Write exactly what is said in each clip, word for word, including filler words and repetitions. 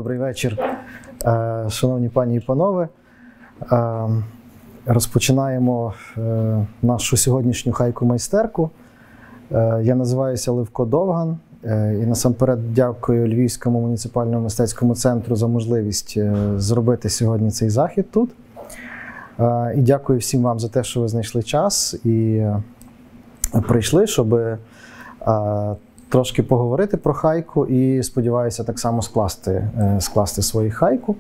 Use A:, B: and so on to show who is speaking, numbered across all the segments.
A: Добрий вечір, шановні пані і панове. Розпочинаємо нашу сьогоднішню хайку-майстерку. Я називаюся Левко Довган і насамперед дякую Львівському муніципальному мистецькому центру за можливість зробити сьогодні цей захід тут. І дякую всім вам за те, що ви знайшли час і прийшли, щоб трошки поговорити про хайку і, сподіваюся, так само скласти, скласти свою хайку.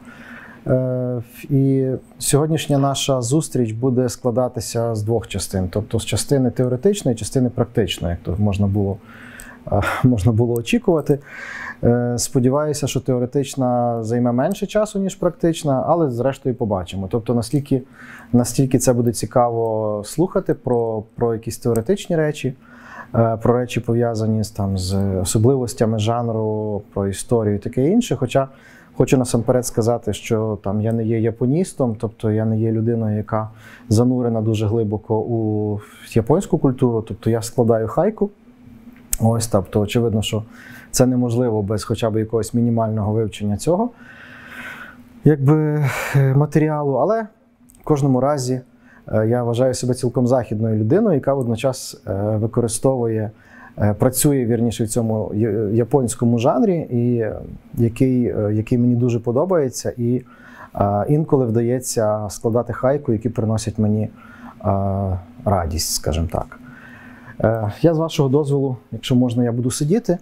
A: І сьогоднішня наша зустріч буде складатися з двох частин, тобто з частини теоретичної і частини практичної, як то можна було, можна було очікувати. Сподіваюся, що теоретична займе менше часу, ніж практична, але зрештою побачимо. Тобто настільки, настільки це буде цікаво слухати про, про якісь теоретичні речі, про речі, пов'язані там з особливостями жанру, про історію і таке інше. Хоча хочу насамперед сказати, що там я не є японістом, тобто я не є людиною, яка занурена дуже глибоко у японську культуру, тобто я складаю хайку. Ось, тобто очевидно, що це неможливо без хоча б якогось мінімального вивчення цього якби матеріалу, але в кожному разі я вважаю себе цілком західною людиною, яка водночас використовує, працює, вірніше, в цьому японському жанрі, і який, який мені дуже подобається, і інколи вдається складати хайку, які приносять мені радість, скажімо так. Я, з вашого дозволу, якщо можна, я буду сидіти.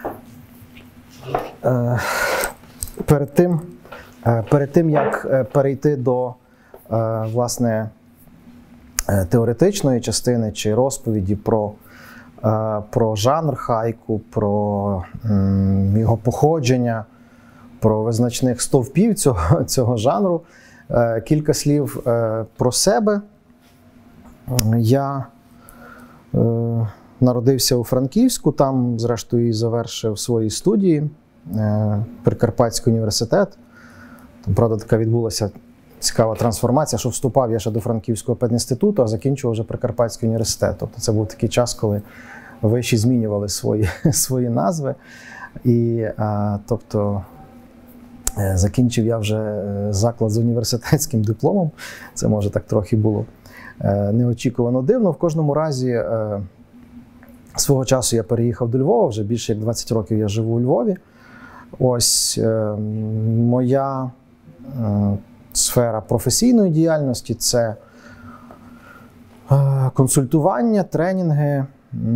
A: Перед тим, перед тим як перейти до, власне, теоретичної частини чи розповіді про, про жанр хайку, про його походження, про визначних стовпів цього, цього жанру, кілька слів про себе. Я народився у Франківську, там, зрештою, і завершив свої студії, Прикарпатський університет. Там, правда, така відбулася цікава трансформація, що вступав я ще до Франківського педінституту, а закінчував вже Прикарпатський університет. Тобто це був такий час, коли виші змінювали свої, свої назви. І, а, тобто, закінчив я вже заклад з університетським дипломом. Це, може, так трохи було неочікувано дивно. В кожному разі, свого часу я переїхав до Львова, вже більше як двадцять років я живу у Львові. Ось моя сфера професійної діяльності – це консультування, тренінги,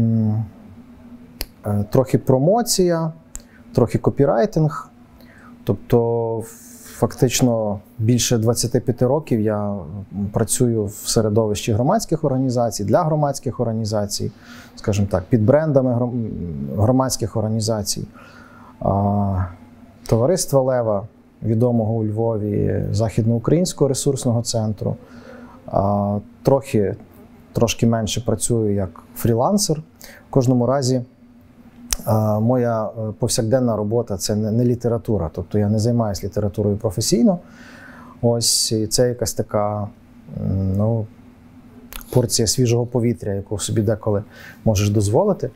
A: трохи промоція, трохи копірайтинг. Тобто, фактично, більше двадцяти п'яти років я працюю в середовищі громадських організацій, для громадських організацій, скажімо так, під брендами громадських організацій. Товариства Лева, відомого у Львові, Західноукраїнського ресурсного центру. Трохи, трошки менше працюю як фрілансер. В кожному разі, моя повсякденна робота – це не література, тобто я не займаюся літературою професійно. Ось це якась така, ну, порція свіжого повітря, яку собі деколи можеш дозволити.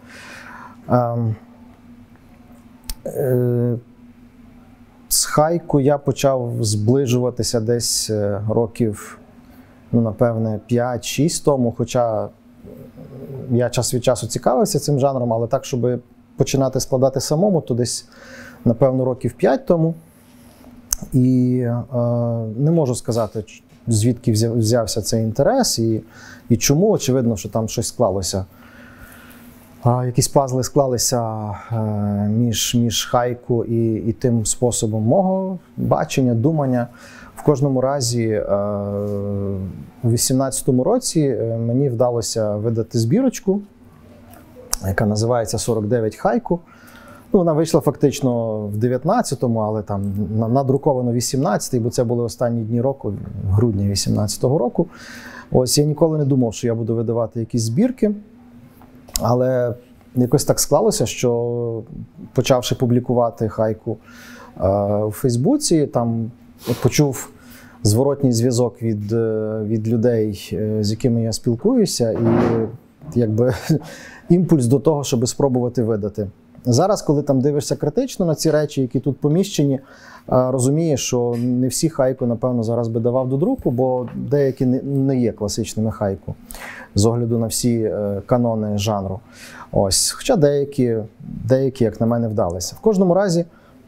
A: З хайку я почав зближуватися десь років, ну, напевне, п'ять-шість тому, хоча я час від часу цікавився цим жанром, але так, щоб починати складати самому, то десь, напевно, років п'ять тому. І е, не можу сказати, звідки взявся цей інтерес і, і чому. Очевидно, що там щось склалося. А, якісь пазли склалися е, між, між хайку і, і тим способом мого бачення, думання. В кожному разі, е, у вісімнадцятому році мені вдалося видати збірочку, яка називається «сорок дев'ять хайку». Ну, вона вийшла фактично в дев'ятнадцятому, але там надруковано вісімнадцятий, бо це були останні дні року, грудня вісімнадцятого року. Ось я ніколи не думав, що я буду видавати якісь збірки, але якось так склалося, що почавши публікувати хайку е, у Фейсбуці, там почув зворотній зв'язок від, від людей, з якими я спілкуюся, і якби імпульс до того, щоб спробувати видати Зараз, коли там дивишся критично на ці речі, які тут поміщені, розумієш, що не всі хайку, напевно, зараз би давав до друку, бо деякі не є класичними хайку з огляду на всі канони жанру. Ось. Хоча деякі, деякі, як на мене, вдалися. В кожному разі,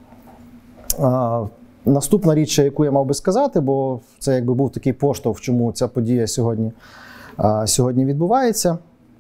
A: наступна річ, яку я мав би сказати, бо це якби був такий поштовх, чому ця подія сьогодні, сьогодні відбувається.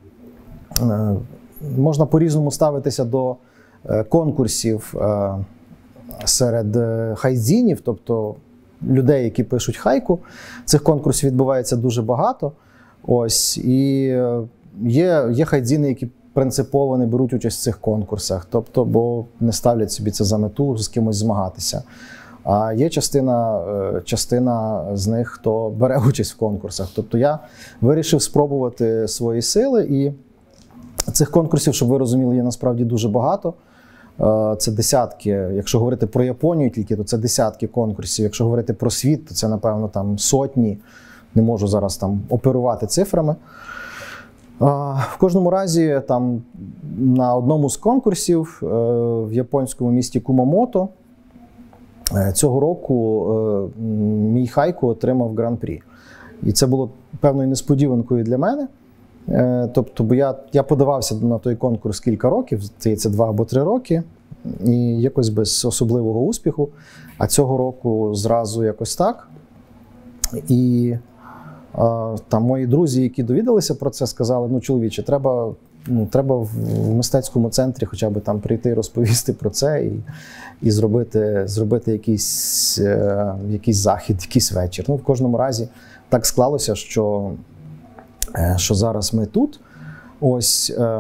A: Можна по-різному ставитися до конкурсів серед хайдзінів, тобто людей, які пишуть хайку. Цих конкурсів відбувається дуже багато. Ось. І є, є хайдзіни, які принципово не беруть участь в цих конкурсах, тобто, бо не ставлять собі це за мету з кимось змагатися. А є частина, частина з них, хто бере участь в конкурсах. Тобто я вирішив спробувати свої сили, і цих конкурсів, щоб ви розуміли, є насправді дуже багато. Це десятки, якщо говорити про Японію тільки, то це десятки конкурсів. Якщо говорити про світ, то це, напевно, там сотні. Не можу зараз там оперувати цифрами. В кожному разі, там, на одному з конкурсів в японському місті Кумамото цього року мій хайку отримав гран-прі. І це було певною несподіванкою для мене. Тобто, бо я, я подавався на той конкурс кілька років, здається, два або три роки, і якось без особливого успіху. А цього року зразу якось так. І а, там мої друзі, які довідалися про це, сказали: ну, чоловіче, треба, ну, треба в мистецькому центрі хоча б там прийти і розповісти про це, і, і зробити, зробити якийсь, е, якийсь захід, якийсь вечір. Ну, в кожному разі так склалося, що що зараз ми тут. Ось, е,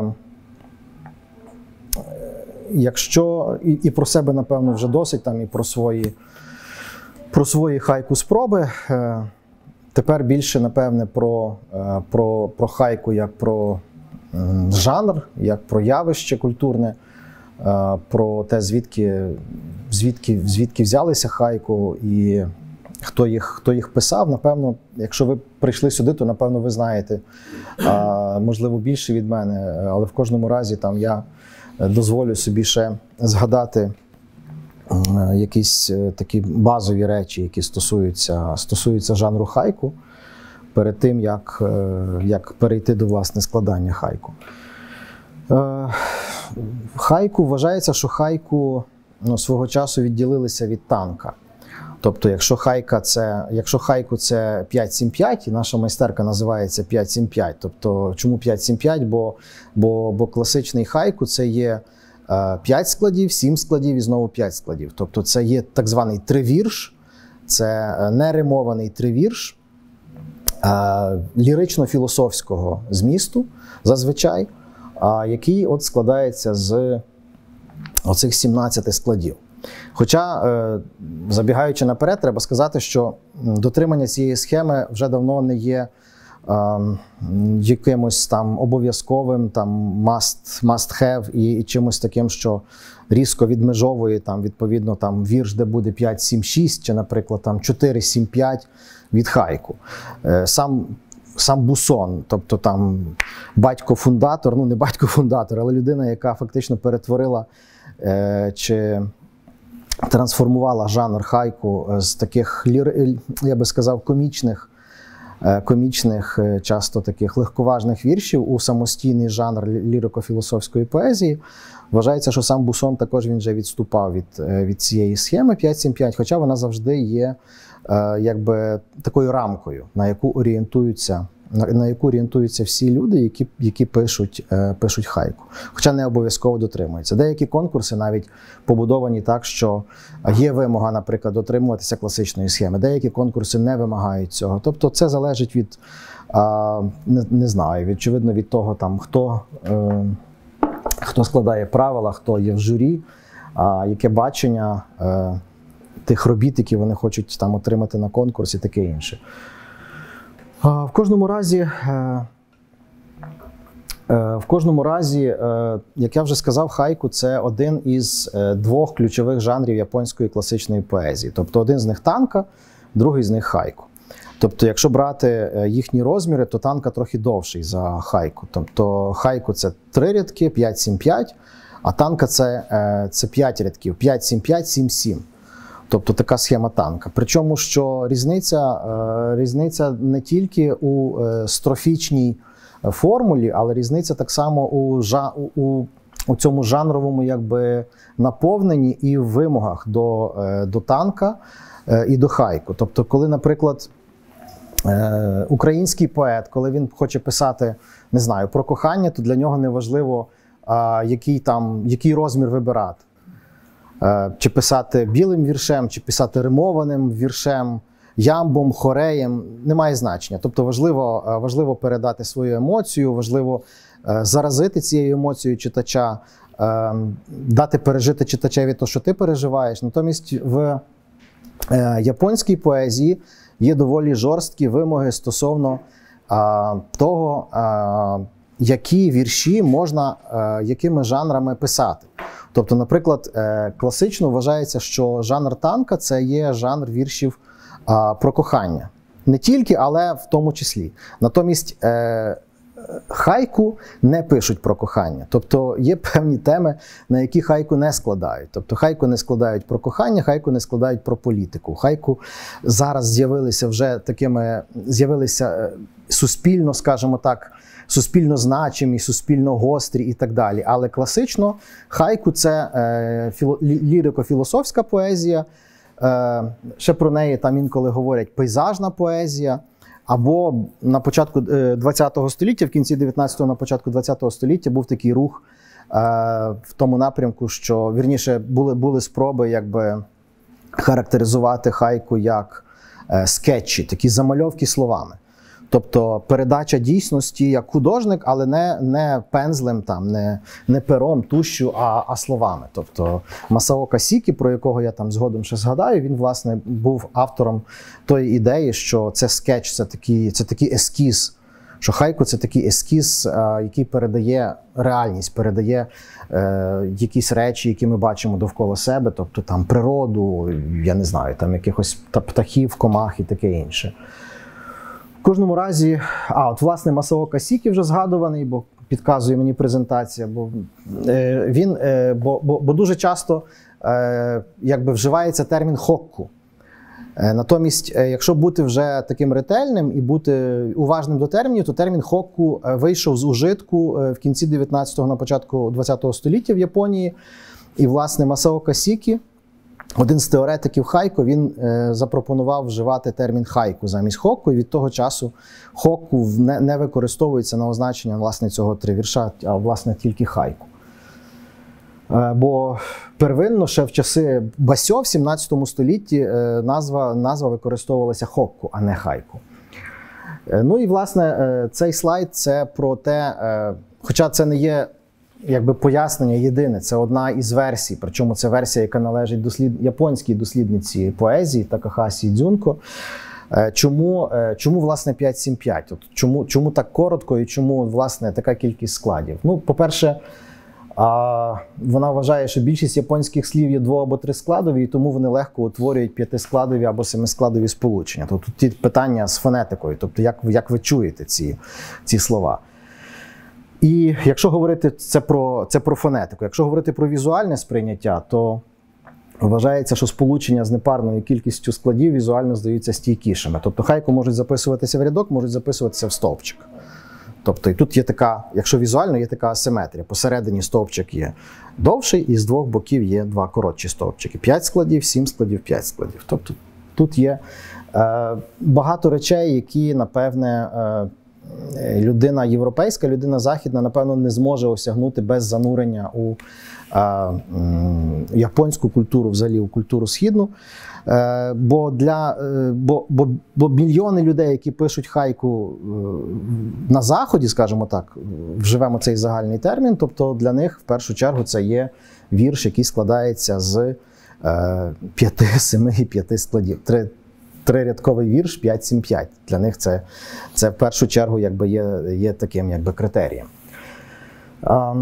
A: якщо, і, і про себе, напевно, вже досить, там, і про свої, про свої хайку спроби. Е, тепер більше, напевне, про, е, про, про хайку як про е, жанр, як про явище культурне, е, про те, звідки, звідки, звідки взялися хайку і Хто їх, хто їх писав, напевно, якщо ви прийшли сюди, то, напевно, ви знаєте, а, можливо, більше від мене, але в кожному разі там я дозволю собі ще згадати а, якісь такі базові речі, які стосуються, стосуються жанру хайку, перед тим, як, як перейти до, власне, складання хайку. А, хайку, вважається, що хайку, ну, свого часу відділилися від танка. Тобто, якщо хайка це, якщо хайку це п'ять сім п'ять, і наша майстерка називається п'ять сім п'ять. Тобто, чому п'ять сім п'ять? Бо, бо, бо класичний хайку це є е, п'ять складів, сім складів і знову п'ять складів. Тобто, це є так званий тривірш, це неримований тривірш е, лірично-філософського змісту, зазвичай, е, який от складається з оцих сімнадцяти складів. Хоча, забігаючи наперед, треба сказати, що дотримання цієї схеми вже давно не є е, якимось там обов'язковим, там must, must have і, і чимось таким, що різко відмежовує там, відповідно, там вірш, де буде п'ять сім шість, чи, наприклад, там чотири сім п'ять від хайку. Е, сам Сам Бусон, тобто там батько-фундатор, ну не батько-фундатор, але людина, яка фактично перетворила е, чи трансформувала жанр хайку з таких, я би сказав, комічних, комічних, часто таких легковажних віршів у самостійний жанр лірико-філософської поезії. Вважається, що сам Бусон також він вже відступав від, від цієї схеми п'ять сім п'ять, хоча вона завжди є якби такою рамкою, на яку орієнтуються, на яку орієнтуються всі люди, які, які пишуть, пишуть хайку. Хоча не обов'язково дотримуються. Деякі конкурси навіть побудовані так, що є вимога, наприклад, дотримуватися класичної схеми. Деякі конкурси не вимагають цього. Тобто це залежить від, не, не знаю, очевидно від того, там, хто, хто складає правила, хто є в журі, яке бачення тих робіт, які вони хочуть там отримати на конкурсі, таке інше. В кожному разі, в кожному разі, як я вже сказав, хайку – це один із двох ключових жанрів японської класичної поезії. Тобто один з них танка, другий з них хайку. Тобто якщо брати їхні розміри, то танка трохи довший за хайку. Тобто хайку – це три рядки, п'ять сім п'ять, а танка це, це п'ять рядків, п'ять сім п'ять, сім сім. Тобто така схема танка. Причому, що різниця, різниця не тільки у строфічній формулі, але різниця так само у, у, у цьому жанровому якби, наповненні і в вимогах до, до танка і до хайку. Тобто, коли, наприклад, український поет, коли він хоче писати, не знаю, про кохання, то для нього не важливо, який, там, який розмір вибирати. Чи писати білим віршем, чи писати римованим віршем, ямбом, хореєм, немає значення. Тобто важливо, важливо передати свою емоцію, важливо заразити цією емоцією читача, дати пережити читачеві те, що ти переживаєш. Натомість в японській поезії є доволі жорсткі вимоги стосовно того, які вірші можна, якими жанрами писати. Тобто, наприклад, класично вважається, що жанр танка – це є жанр віршів про кохання. Не тільки, але в тому числі. Натомість хайку не пишуть про кохання. Тобто є певні теми, на які хайку не складають. Тобто хайку не складають про кохання, хайку не складають про політику. Хайку зараз з'явилися вже такими, з'явилися суспільно, скажімо так, суспільно значимі, суспільно гострі і так далі. Але класично хайку – це е, філо, лірико-філософська поезія, е, ще про неї там інколи говорять пейзажна поезія, або на початку ХХ століття, в кінці дев'ятнадцятого, на початку ХХ століття був такий рух е, в тому напрямку, що, вірніше, були, були спроби якби характеризувати хайку як е, скетчі, такі замальовки словами. Тобто передача дійсності як художник, але не, не пензлем, там, не, не пером, тушшю, а, а словами. Тобто Масаока Сікі, про якого я там згодом ще згадаю, він, власне, був автором тої ідеї, що це скетч, це такий, це такий ескіз, що хайку – це такий ескіз, а, який передає реальність, передає е, якісь речі, які ми бачимо довкола себе, тобто там природу, я не знаю, там якихось птахів, комах і таке інше. В кожному разі, а от власне Масаока Сікі вже згадуваний, бо підказує мені презентація, бо е, він, е, бо, бо, бо дуже часто е, якби вживається термін хокку. Е, натомість, е, якщо бути вже таким ретельним і бути уважним до термінів, то термін хокку вийшов з ужитку в кінці дев'ятнадцятого, на початку ХХ століття в Японії. І власне Масаока Сікі, один з теоретиків хайку, він е, запропонував вживати термін хайку замість хокку, і від того часу хокку не, не використовується на означення власне цього тривірша, а власне тільки хайку. Е, бо первинно ще в часи басьо в сімнадцятому столітті е, назва, назва використовувалася хокку, а не хайку. Е, ну і власне е, цей слайд – це про те, е, хоча це не є якби пояснення єдине, це одна із версій, причому це версія, яка належить дослід... японській дослідниці поезії Такахасі Дзюнко. Чому, чому власне п'ять сім п'ять? От чому, чому так коротко і чому власне така кількість складів? Ну, по-перше, вона вважає, що більшість японських слів є дво- або трискладові, і тому вони легко утворюють п'ятискладові або семискладові сполучення. Тобто тут є питання з фонетикою, тобто як, як ви чуєте ці, ці слова. І якщо говорити це про, це про фонетику, якщо говорити про візуальне сприйняття, то вважається, що сполучення з непарною кількістю складів візуально здаються стійкішими. Тобто хайку можуть записуватися в рядок, можуть записуватися в стовпчик. Тобто і тут є така, якщо візуально, є така асиметрія. Посередині стовпчик є довший, і з двох боків є два коротші стовпчики. П'ять складів, сім складів, п'ять складів. Тобто тут є е, багато речей, які, напевне, е, людина європейська, людина західна, напевно, не зможе осягнути без занурення у е, японську культуру, взагалі у культуру східну. Е, бо, для, е, бо, бо, бо мільйони людей, які пишуть хайку е, на Заході, скажімо так, вживемо цей загальний термін, тобто для них в першу чергу це є вірш, який складається з е, п'яти, семи і п'яти складів. Три, Трирядковий вірш п'ять сім п'ять. Для них це, це в першу чергу якби є, є таким якби критерієм. А,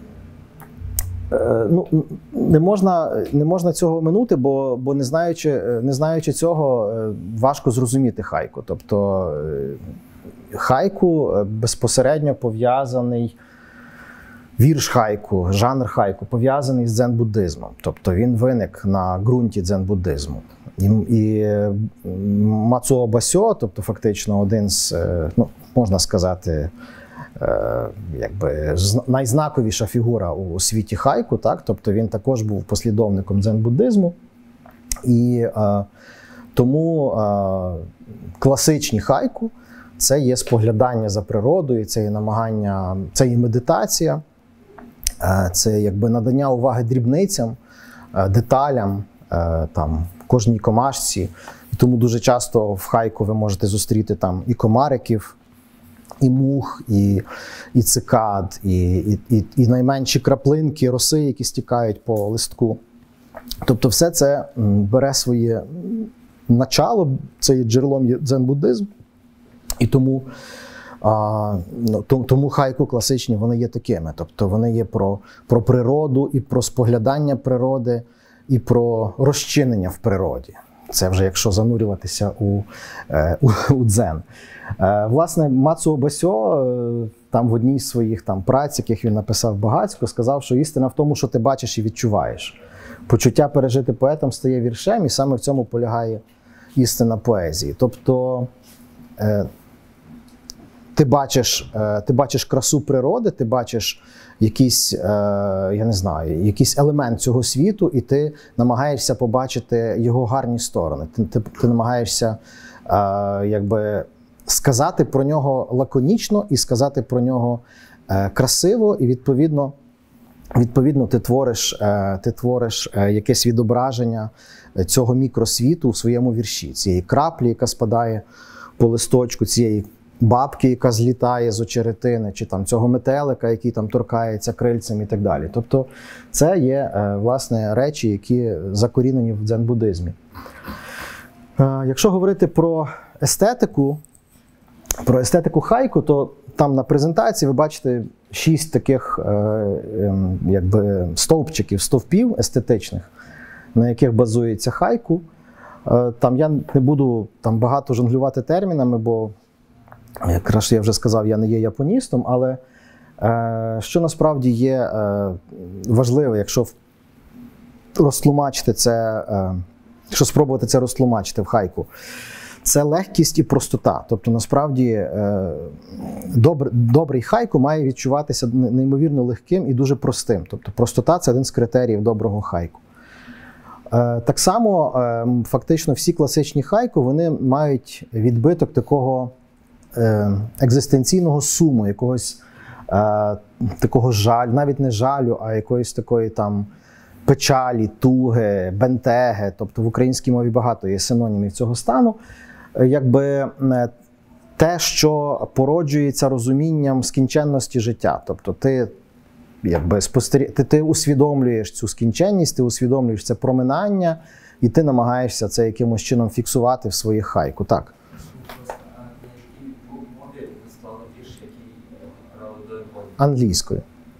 A: е, ну, не, можна, не можна цього оминути, бо, бо не, знаючи, не знаючи цього, важко зрозуміти хайку. Тобто хайку безпосередньо пов'язаний вірш хайку, жанр хайку пов'язаний з дзен-буддизмом. Тобто він виник на ґрунті дзен-буддизму. І, і Мацуо Басьо, тобто фактично один з, ну, можна сказати, якби найзнаковіша фігура у світі хайку, так? Тобто він також був послідовником дзен-буддизму. І а, тому а, класичні хайку – це є споглядання за природою, це є намагання, це є медитація, це якби надання уваги дрібницям, деталям, там, кожній комашці. І тому дуже часто в хайку ви можете зустріти там і комариків, і мух, і, і цикад, і, і, і, і найменші краплинки роси, які стікають по листку. Тобто все це бере своє начало, це є джерелом дзен-буддизм, і тому, а, тому хайку класичні, вони є такими. Тобто вони є про, про природу, і про споглядання природи, і про розчинення в природі. Це вже якщо занурюватися у, у, у дзен. Власне, Мацуо Басьо там в одній з своїх там праць, яких він написав багацько, сказав, що істина в тому, що ти бачиш і відчуваєш. Почуття пережити поетом стає віршем, і саме в цьому полягає істина поезії. Тобто ти бачиш, ти бачиш красу природи, ти бачиш якийсь, я не знаю, якийсь елемент цього світу, і ти намагаєшся побачити його гарні сторони. Ти, ти, ти намагаєшся якби сказати про нього лаконічно і сказати про нього красиво, і відповідно Відповідно, ти твориш, ти твориш якесь відображення цього мікросвіту у своєму вірші. Цієї краплі, яка спадає по листочку, цієї бабки, яка злітає з очеретини, чи там цього метелика, який там торкається крильцем і так далі. Тобто це є, власне, речі, які закорінені в дзен-буддизмі. Якщо говорити про естетику, про естетику хайку, то там на презентації ви бачите шість таких якби стовпчиків, стовпів естетичних, на яких базується хайку. Там я не буду там багато жонглювати термінами, бо, якраз я вже сказав, я не є японістом, але що насправді є важливо, якщо розтлумачити це, якщо спробувати це розтлумачити в хайку, це легкість і простота. Тобто, насправді, добр, добрий хайку має відчуватися неймовірно легким і дуже простим. Тобто, простота – це один з критеріїв доброго хайку. Так само, фактично, всі класичні хайку, вони мають відбиток такого екзистенційного суму, якогось такого жалю, навіть не жалю, а якоїсь такої там печалі, туги, бентеги. Тобто, в українській мові багато є синонімів цього стану. Якби те, що породжується розумінням скінченності життя. Тобто ти, якби, спостері... ти, ти усвідомлюєш цю скінченність, ти усвідомлюєш це проминання, і ти намагаєшся це якимось чином фіксувати в своїх хайку. Так. Англійською.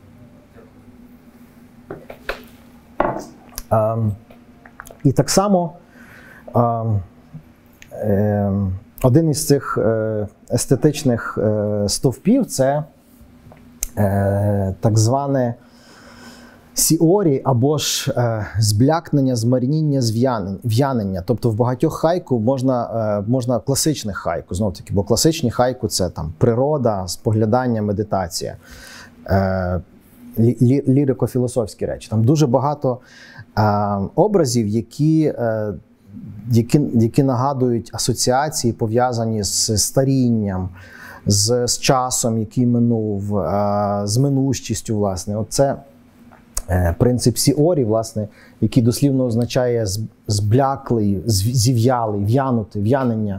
A: Um, і так само um, um, один із цих uh, естетичних uh, стовпів – це uh, так зване сіорі або ж uh, зблякнення, змарніння, в'янення. Тобто в багатьох хайку можна, uh, можна класичних хайку, знов таки, бо класичні хайку – це там природа, споглядання, медитація. Uh, лі, лірико-філософські речі. Там дуже багато uh, образів, які, uh, які, які нагадують асоціації, пов'язані з старінням, з, з часом, який минув, uh, з минущістю, власне. Оце uh, принцип сіорі, власне, який дослівно означає збляклий, зів'ялий, в'янутий, в'янення.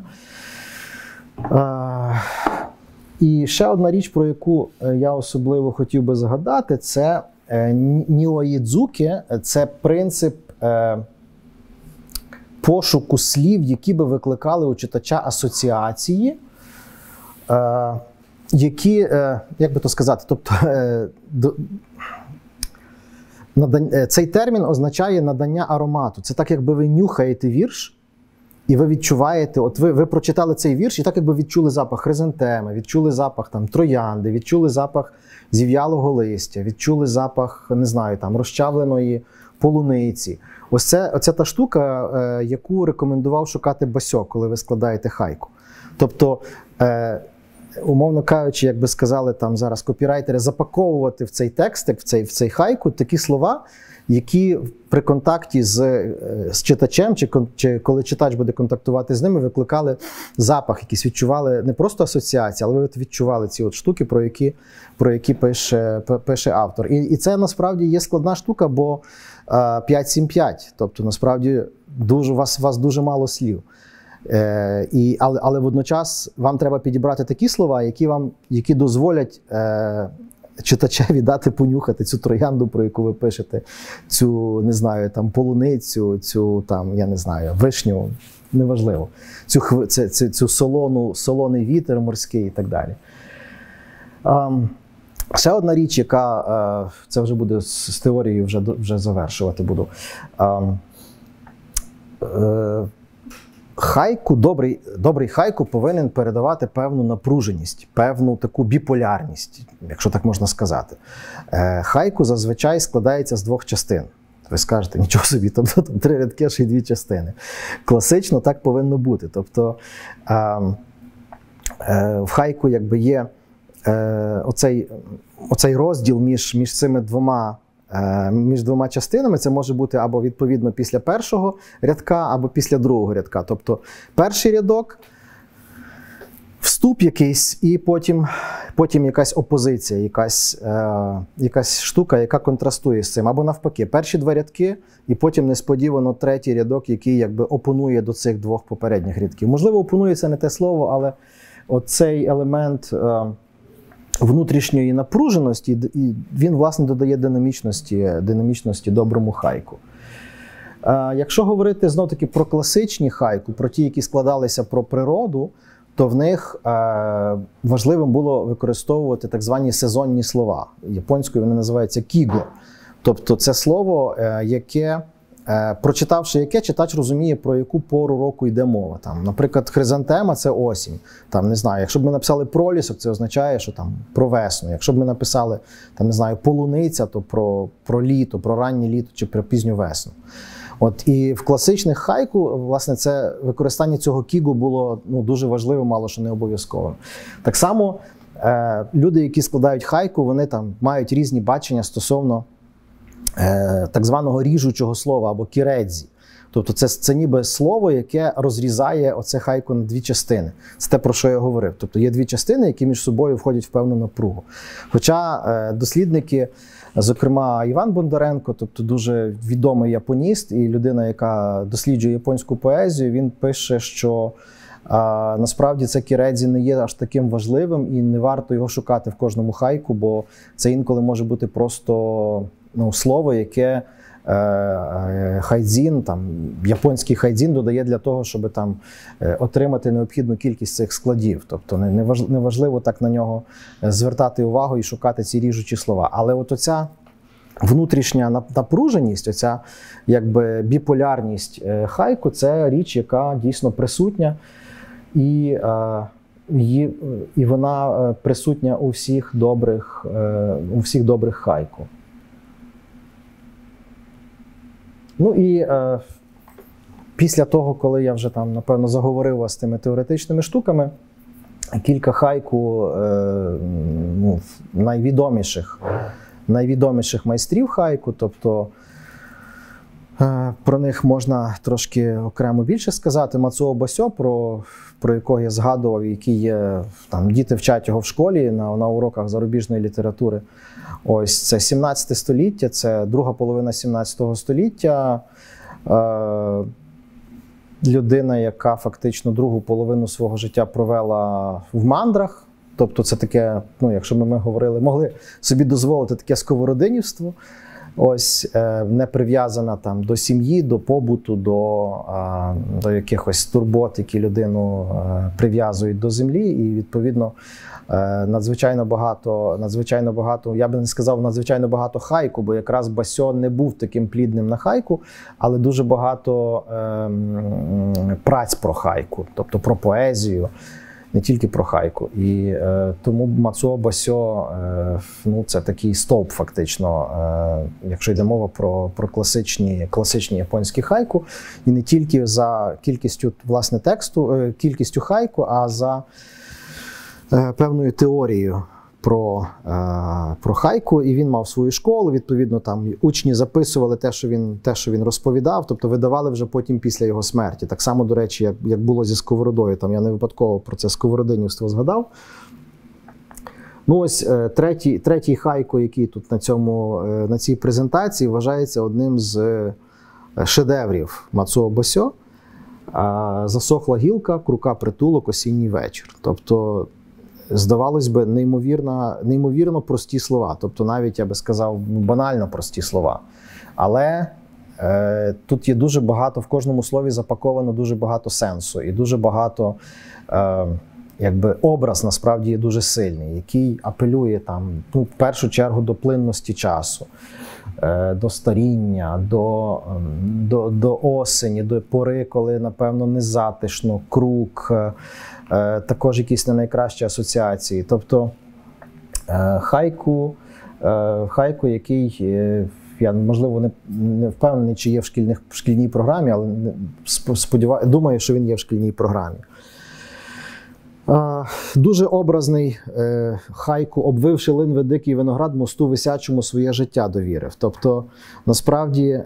A: Uh, І ще одна річ, про яку я особливо хотів би згадати, це ніоїдзуки, це принцип пошуку слів, які би викликали у читача асоціації, які, як би то сказати, тобто цей термін означає надання аромату. Це так, якби ви нюхаєте вірш, і ви відчуваєте, от ви, ви прочитали цей вірш, і так якби відчули запах хризантеми, відчули запах там троянди, відчули запах зів'ялого листя, відчули запах, не знаю, там розчавленої полуниці. Ось це, оця та штука, е, яку рекомендував шукати Басьо, коли ви складаєте хайку. Тобто, е, умовно кажучи, як би сказали там зараз копірайтери, запаковувати в цей текстик, в цей, в цей хайку такі слова, які при контакті з, з читачем, чи, чи коли читач буде контактувати з ними, викликали запах, якийсь відчували не просто асоціації, але ви відчували ці от штуки, про які, про які пише, пише автор. І, і це насправді є складна штука, бо п'ять сім п'ять, тобто насправді дуже, у вас, у вас дуже мало слів. Е, і, але, але водночас вам треба підібрати такі слова, які, вам, які дозволять е, читачеві дати понюхати цю троянду, про яку ви пишете, цю, не знаю, там, полуницю, цю, там, я не знаю, вишню, неважливо, цю, цю, цю, цю солону, солоний вітер морський і так далі. Um, ще одна річ, яка, uh, це вже буде з теорією, вже, вже завершувати буду. Um, uh, Хайку, добрий, добрий хайку повинен передавати певну напруженість, певну таку біполярність, якщо так можна сказати. Хайку зазвичай складається з двох частин. Ви скажете, нічого собі, тобто там три рядки, ще й дві частини. Класично так повинно бути. Тобто е, е, в хайку якби є е, оцей, оцей розділ між, між цими двома між двома частинами. Це може бути або відповідно після першого рядка, або після другого рядка. Тобто перший рядок, вступ якийсь, і потім, потім якась опозиція, якась, е, якась штука, яка контрастує з цим. Або навпаки, перші два рядки, і потім несподівано третій рядок, який якби опонує до цих двох попередніх рядків. Можливо, опонує це не те слово, але оцей елемент е, внутрішньої напруженості, і він, власне, додає динамічності, динамічності доброму хайку. Якщо говорити, знов-таки, про класичні хайку, про ті, які складалися про природу, то в них важливим було використовувати так звані сезонні слова. Японською вони називаються кіго. Тобто це слово, яке, прочитавши яке, читач розуміє, про яку пору року йде мова. Там, наприклад, хризантема – це осінь. Там, не знаю, якщо б ми написали пролісок, це означає, що там про весну. Якщо б ми написали, там, не знаю, полуниця, то про, про літо, про раннє літо чи про пізню весну. От, і в класичних хайку, власне, це використання цього кігу було, ну, дуже важливим, мало що не обов'язковим. Так само е, люди, які складають хайку, вони там мають різні бачення стосовно так званого ріжучого слова або кіредзі. Тобто це, це ніби слово, яке розрізає оце хайку на дві частини. Це те, про що я говорив. Тобто є дві частини, які між собою входять в певну напругу. Хоча е, дослідники, зокрема Іван Бондаренко, тобто дуже відомий японіст і людина, яка досліджує японську поезію, він пише, що а, насправді це кіредзі не є аж таким важливим і не варто його шукати в кожному хайку, бо це інколи може бути просто, ну, слово, яке е, хайдзін, там, японський хайдзін додає для того, щоб там е, отримати необхідну кількість цих складів. Тобто не, не, важ, не важливо так на нього звертати увагу і шукати ці ріжучі слова. Але от оця внутрішня напруженість, оця якби біполярність е, хайку – це річ, яка дійсно присутня. І, е, і, і вона присутня у всіх добрих, е, у всіх добрих хайку. Ну і е, після того, коли я вже там, напевно, заговорив вас з тими теоретичними штуками, кілька хайку е, ну, найвідоміших, найвідоміших майстрів хайку, тобто е, про них можна трошки окремо більше сказати. Мацуо Басьо, про, про якого я згадував, який є, там, діти вчать його в школі на, на уроках зарубіжної літератури. Ось це сімнадцяте століття, це друга половина сімнадцятого століття. Е, людина, яка фактично другу половину свого життя провела в мандрах. Тобто це таке, ну, якщо б ми говорили, могли собі дозволити таке сковородинівство. Ось, не прив'язана там до сім'ї, до побуту, до, до якихось турбот, які людину прив'язують до землі. І, відповідно, надзвичайно багато, надзвичайно багато, я би не сказав надзвичайно багато хайку, бо якраз Басьо не був таким плідним на хайку, але дуже багато е, праць про хайку, тобто про поезію, не тільки про хайку. І е, тому Мацуо Басьо, е, ну, це такий стовп фактично, е, якщо йде мова про, про класичні, класичні японські хайку. І не тільки за кількістю, власне, тексту, е, кількістю хайку, а за е, певною теорією про, е, про хайку. І він мав свою школу, відповідно, там учні записували те, що він, те, що він розповідав, тобто видавали вже потім після його смерті. Так само, до речі, як, як було зі Сковородою, там я не випадково про це сковородинівство згадав. Ну ось третій, третій хайку, який тут на, цьому, на цій презентації, вважається одним з шедеврів Мацуо Басьо. Засохла гілка, крука притулок, осінній вечір. Тобто, здавалось би, неймовірно, неймовірно прості слова. Тобто навіть, я би сказав, банально прості слова. Але е, тут є дуже багато, в кожному слові запаковано дуже багато сенсу. І дуже багато, е, якби, образ насправді є дуже сильний, який апелює там, ну, в першу чергу до плинності часу, е, до старіння, до, до, до осені, до пори, коли, напевно, незатишно, круг, е, також якісь не найкращі асоціації. Тобто хайку, хайку, який, я, можливо, не, не впевнений, чи є в, шкільних, в шкільній програмі, але сподіваюся, думаю, що він є в шкільній програмі. Дуже образний хайку: обвивши линви дикий виноград, мосту висячому своє життя довірив. Тобто, насправді,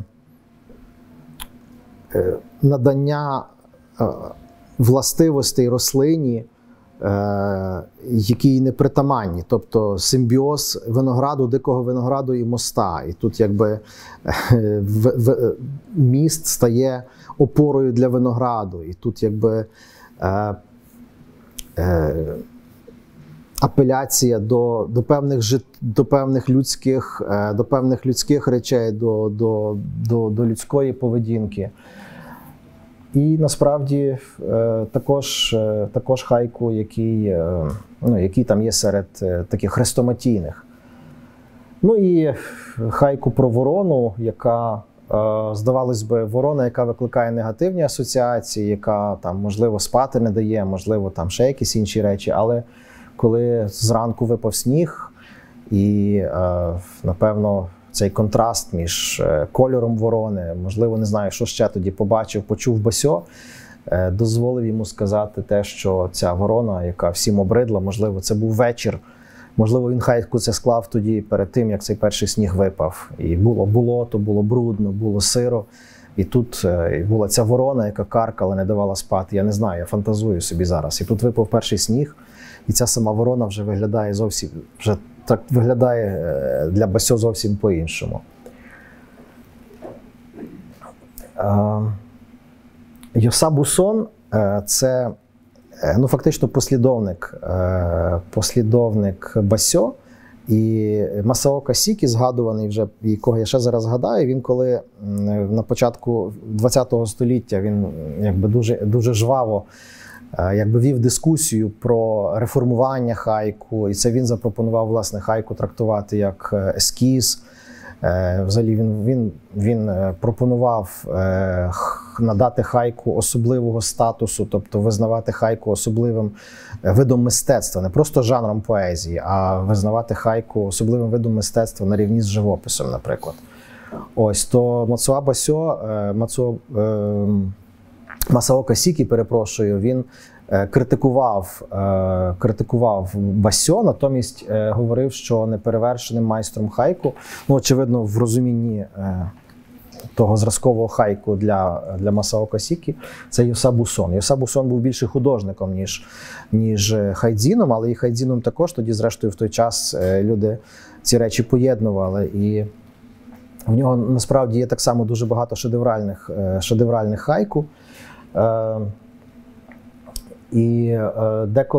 A: надання властивостей рослині, е, які не притаманні, тобто симбіоз винограду, дикого винограду і моста. І тут якби е, в, в, міст стає опорою для винограду. І тут якби е, е, апеляція до, до, певних, жит, до, певних людських, е, до певних людських речей, до, до, до, до людської поведінки. І насправді також, також хайку, який, ну, який там є серед таких хрестоматійних. Ну і хайку про ворону, яка, здавалось би, ворона, яка викликає негативні асоціації, яка там, можливо, спати не дає, можливо, там ще якісь інші речі, але коли зранку випав сніг і, напевно, цей контраст між кольором ворони, можливо, не знаю, що ще тоді побачив, почув Басьо, дозволив йому сказати те, що ця ворона, яка всім обридла, можливо, це був вечір, можливо, він хайку це склав тоді перед тим, як цей перший сніг випав. І було болото, було брудно, було сиро. І тут була ця ворона, яка каркала, не давала спати. Я не знаю, я фантазую собі зараз. І тут випав перший сніг, і ця сама ворона вже виглядає зовсім, вже так виглядає для Басьо зовсім по-іншому. Йосабу Сон – це, ну, фактично послідовник, послідовник Басьо. І Масаока Сікі, згадуваний вже, якого я ще зараз згадаю, він коли на початку ХХ століття він якби дуже, дуже жваво якби вів дискусію про реформування хайку, і це він запропонував, власне, хайку трактувати як ескіз. Взагалі він, він, він пропонував надати хайку особливого статусу, тобто визнавати хайку особливим видом мистецтва, не просто жанром поезії, а визнавати хайку особливим видом мистецтва на рівні з живописом, наприклад. Ось, то Мацуо Басьо, Мацуо, Масаока Сікі, перепрошую, він критикував, критикував Басьо, натомість говорив, що неперевершеним майстром хайку, ну, очевидно, в розумінні того зразкового хайку для, для Масаока Сікі, це Йосабу Сон. Йосабу Сон був більше художником, ніж, ніж хайдзіном, але і хайдзіном також тоді, зрештою, в той час люди ці речі поєднували. І в нього, насправді, є так само дуже багато шедевральних, шедевральних хайку. І деколи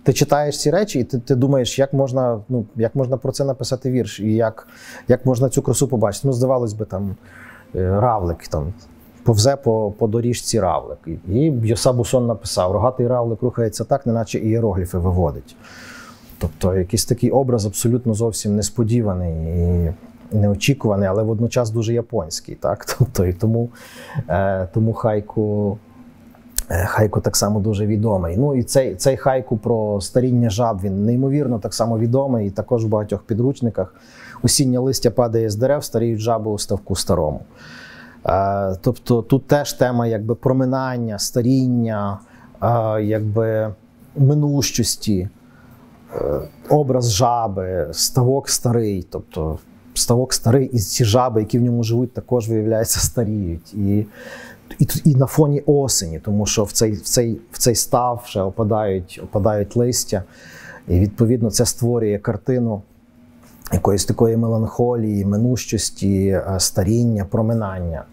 A: ти читаєш ці речі, і ти, ти думаєш, як можна, ну, як можна про це написати вірш, і як, як можна цю красу побачити. Ну, здавалось би, там, равлик, там, повзе по, по доріжці равлик. І Йоса Бусон написав, рогатий равлик рухається так, неначе ієрогліфи виводить. Тобто якийсь такий образ абсолютно зовсім несподіваний і неочікуваний, але водночас дуже японський. Так? Тобто, і тому, е, тому хайку, е, хайку так само дуже відомий. Ну і цей, цей хайку про старіння жаб, він неймовірно так само відомий, і також в багатьох підручниках. Осіннє листя падає з дерев, старіють жаби у ставку старому. Е, тобто тут теж тема якби проминання, старіння, е, якби минущості, е, образ жаби, ставок старий, тобто ставок старий, і ці жаби, які в ньому живуть, також, виявляється, старіють. І, і, і на фоні осені, тому що в цей, в цей, в цей став вже опадають, опадають листя. І, відповідно, це створює картину якоїсь такої меланхолії, минущості, старіння, проминання.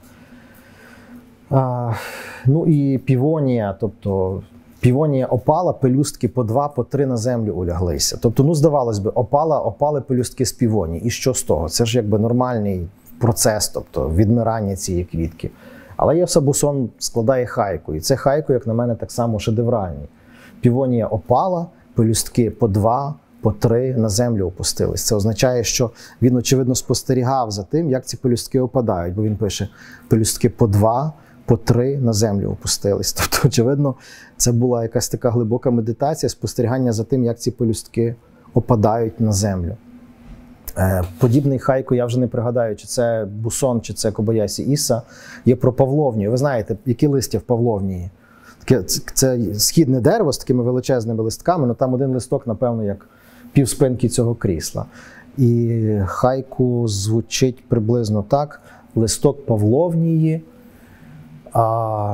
A: А, ну і півонія, тобто півонія опала, пелюстки по два, по три на землю уляглися. Тобто, ну, здавалось би, опала, опали пелюстки з півонії. І що з того? Це ж якби нормальний процес, тобто відмирання цієї квітки. Але Йоса Бусон складає хайку. І це хайку, як на мене, так само шедевральний. Півонія опала, пелюстки по два, по три на землю опустились. Це означає, що він, очевидно, спостерігав за тим, як ці пелюстки опадають. Бо він пише, пелюстки по два, по три на землю опустились. Тобто, очевидно, це була якась така глибока медитація, спостерігання за тим, як ці пелюстки опадають на землю. Подібний хайку, я вже не пригадаю, чи це Бусон, чи це Кобаясі Іса, є про павловнію. Ви знаєте, які листя в павловнії? Це східне дерево з такими величезними листками, але там один листок, напевно, як півспинки цього крісла. І хайку звучить приблизно так. Листок павловнії, а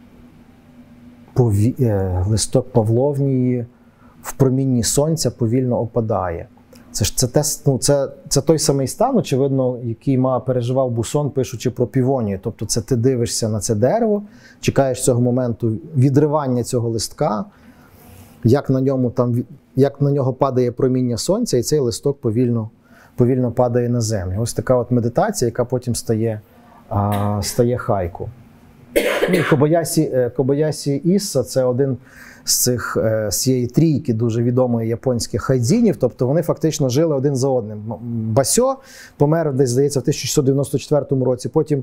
A: пові... листок павловнії в промінні сонця повільно опадає. Це ж це, те, ну, це, це той самий стан, очевидно, який мав, переживав Бусон, пишучи про півонію. Тобто це ти дивишся на це дерево, чекаєш цього моменту відривання цього листка, як на ньому там, як на нього падає проміння сонця, і цей листок повільно, повільно падає на землю. Ось така от медитація, яка потім стає, а, стає хайку. І Кобаясі, Кобаясі Іса – це один з цих, з цієї трійки дуже відомої японських хайдзінів, тобто вони фактично жили один за одним. Басьо помер десь, здається, в тисяча шістсот дев'яносто четвертому році, потім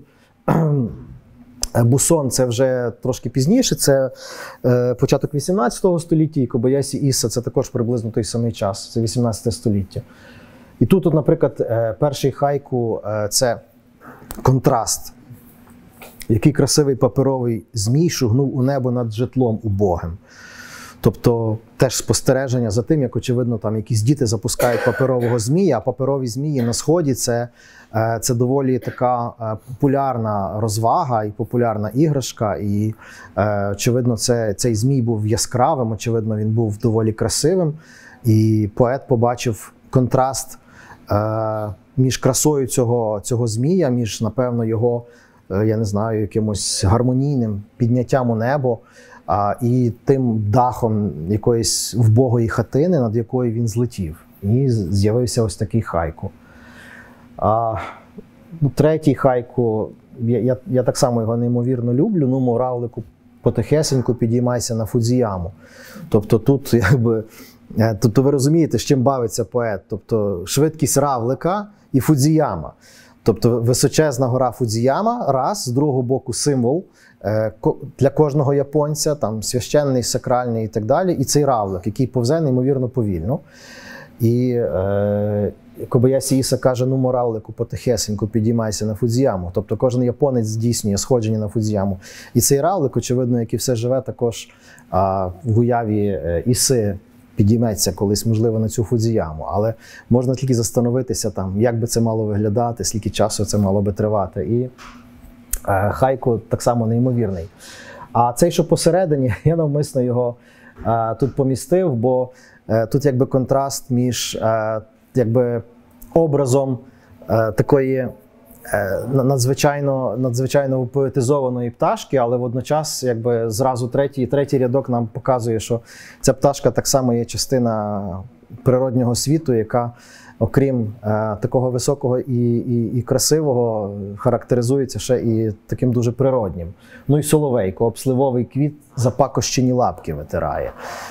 A: Бусон – це вже трошки пізніше, це початок вісімнадцятого століття, і Кобаясі Іса – це також приблизно той самий час, це вісімнадцяте століття. І тут, от, наприклад, перший хайку – це контраст. Який красивий паперовий змій шугнув у небо над житлом убогим. Тобто теж спостереження за тим, як, очевидно, там якісь діти запускають паперового змія, а паперові змії на Сході – це, це доволі така популярна розвага і популярна іграшка. І, очевидно, це, цей змій був яскравим, очевидно, він був доволі красивим. І поет побачив контраст між красою цього, цього змія, між, напевно, його, я не знаю, якимось гармонійним підняттям у небо а, і тим дахом якоїсь вбогої хатини, над якою він злетів. І з'явився ось такий хайку. А, ну, третій хайку, я, я, я так само його неймовірно люблю, ну, муравлику потихесенько підіймайся на Фудзіяму. Тобто тут, якби, тобто ви розумієте, з чим бавиться поет. Тобто швидкість равлика і Фудзіяма. Тобто височезна гора Фудзіяма, раз, з другого боку символ для кожного японця, там священний, сакральний і так далі, і цей равлик, який повзе неймовірно повільно. І е, Кобаясі Іса каже, ну, равлику потихесенько підіймайся на Фудзіяму. Тобто кожен японець здійснює сходження на Фудзіяму. І цей равлик, очевидно, як і все живе, також а, в уяві Іси підійметься колись, можливо, на цю Фудзіяму. Але можна тільки застановитися, там, як би це мало виглядати, скільки часу це мало би тривати. І е, хайку так само неймовірний. А цей, що посередині, я навмисно його е, тут помістив, бо е, тут якби контраст між е, якби образом е, такої надзвичайно, надзвичайно поетизованої пташки, але водночас якби зразу третій, третій рядок нам показує, що ця пташка так само є частина природнього світу, яка, окрім е, такого високого і, і, і красивого, характеризується ще і таким дуже природнім. Ну і соловейко, обсливовий квіт, запакощені лапки витирає.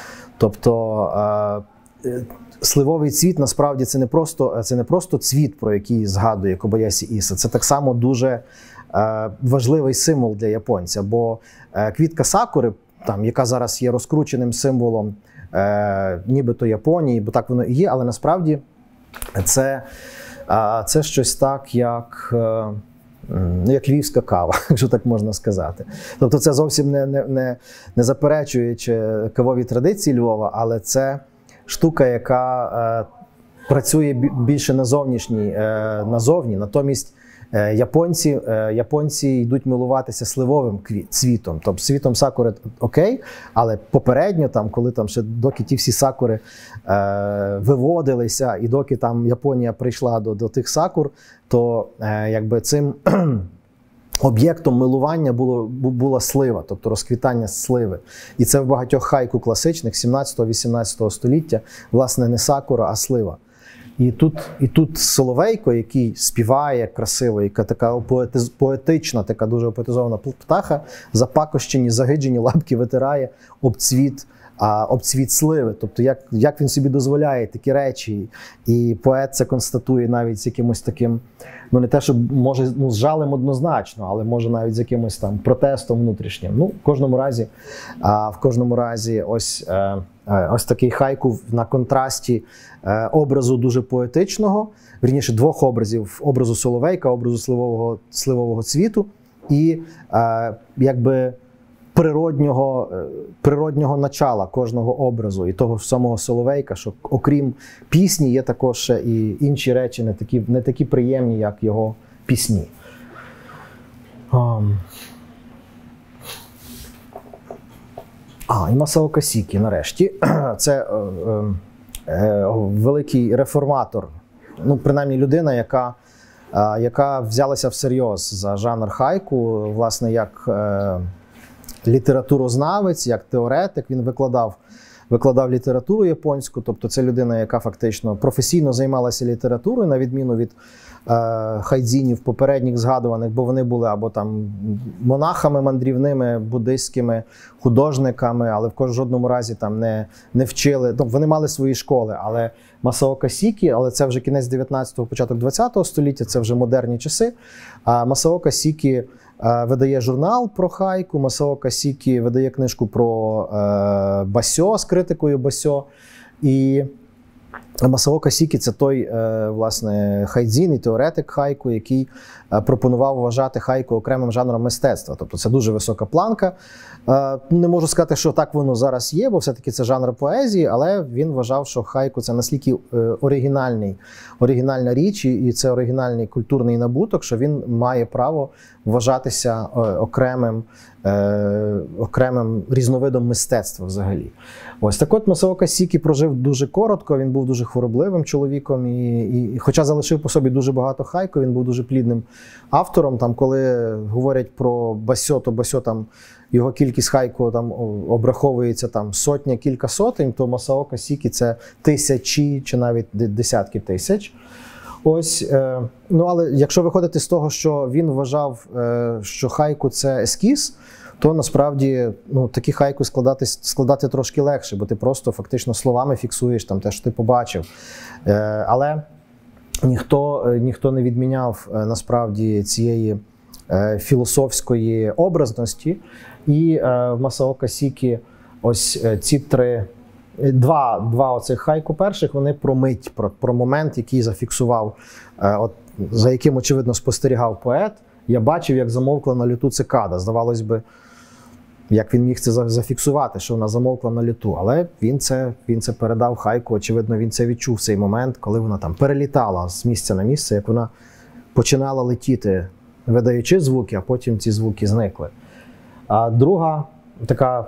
A: Тобто е, сливовий цвіт, насправді, це не просто, це не просто цвіт, про який згадує Кобаясі Іса, це так само дуже е, важливий символ для японця, бо е, квітка сакури, там, яка зараз є розкрученим символом е, нібито Японії, бо так воно і є, але насправді це, е, це щось так, як, е, як львівська кава, якщо так можна сказати. Тобто це зовсім не, не, не, не заперечуючи кавові традиції Львова, але це штука, яка е, працює більше на зовнішній, е, назовні. Натомість е, японці, е, японці йдуть милуватися сливовим цвітом. Тобто світом сакури окей, але попередньо, там, коли там ще доки ті всі сакури е, виводилися і доки там Японія прийшла до, до тих сакур, то е, якби цим об'єктом милування було, була слива, тобто розквітання сливи. І це в багатьох хайку класичних сімнадцятого-вісімнадцятого століття, власне, не сакура, а слива. І тут, і тут соловейко, який співає красиво, яка така поетиз, поетична, така дуже поетизована птаха, запакощені, загиджені лапки витирає об цвіт, а об цвіт сливи. Тобто як, як він собі дозволяє такі речі. І поет це констатує навіть з якимось таким, ну не те, що може ну, з жалем однозначно, але може навіть з якимось там протестом внутрішнім. Ну, в кожному разі, а, в кожному разі ось, е, ось такий хайку на контрасті е, образу дуже поетичного, вірніше двох образів, образу соловейка, образу сливового, сливового цвіту і е, якби природнього, природнього начала кожного образу і того самого соловейка, що окрім пісні є також ще і інші речі, не такі, не такі приємні, як його пісні. Um. А, і Масаока Сікі, нарешті. Це е, е, великий реформатор, ну, принаймні людина, яка, е, яка взялася всерйоз за жанр хайку, власне, як е, літературознавець, як теоретик. Він викладав, викладав літературу японську, тобто це людина, яка фактично професійно займалася літературою, на відміну від е, хайдзінів попередніх згадуваних, бо вони були або там монахами мандрівними, буддистськими художниками, але в жодному разі там не, не вчили. Ну, вони мали свої школи, але Масаока Сікі, але це вже кінець дев'ятнадцятого, початок двадцятого століття, це вже модерні часи. А Масаока Сікі видає журнал про хайку, Масаока Сікі видає книжку про е, басьо з критикою басьо. І Масаока Сікі – це той, е, власне, хайдзін і теоретик хайку, який е, пропонував вважати хайку окремим жанром мистецтва. Тобто це дуже висока планка. Е, не можу сказати, що так воно зараз є, бо все-таки це жанр поезії, але він вважав, що хайку – це настільки е, оригінальний, оригінальна річ, і це оригінальний культурний набуток, що він має право вважатися е, окремим, е, окремим різновидом мистецтва взагалі. Ось так от Масаока Сікі прожив дуже коротко, він був дуже хворобливим чоловіком, і, і, і хоча залишив по собі дуже багато хайку, він був дуже плідним автором. Там, коли говорять про басьо, то басьо там його кількість хайку там обраховується там сотня, кілька сотень, то Масаока Сікі це тисячі чи навіть десятки тисяч. Ось, е, ну але якщо виходити з того, що він вважав, е, що хайку це ескіз, то насправді ну, такі хайку складати, складати трошки легше, бо ти просто фактично словами фіксуєш там те, що ти побачив. Е, але ніхто, ніхто не відміняв е, насправді цієї е, філософської образності. І е, в Масаока Сікі ось е, ці три, два, два оцих хайку перших, вони про мить, про, про момент, який зафіксував, е, от, за яким, очевидно, спостерігав поет. Я бачив, як замовкла на люту цикада. Здавалось би, як він міг це зафіксувати, що вона замовкла на люту. Але він це, він це передав хайку. Очевидно, він це відчув в цей момент, коли вона там перелітала з місця на місце, як вона починала летіти, видаючи звуки, а потім ці звуки зникли. А друга така,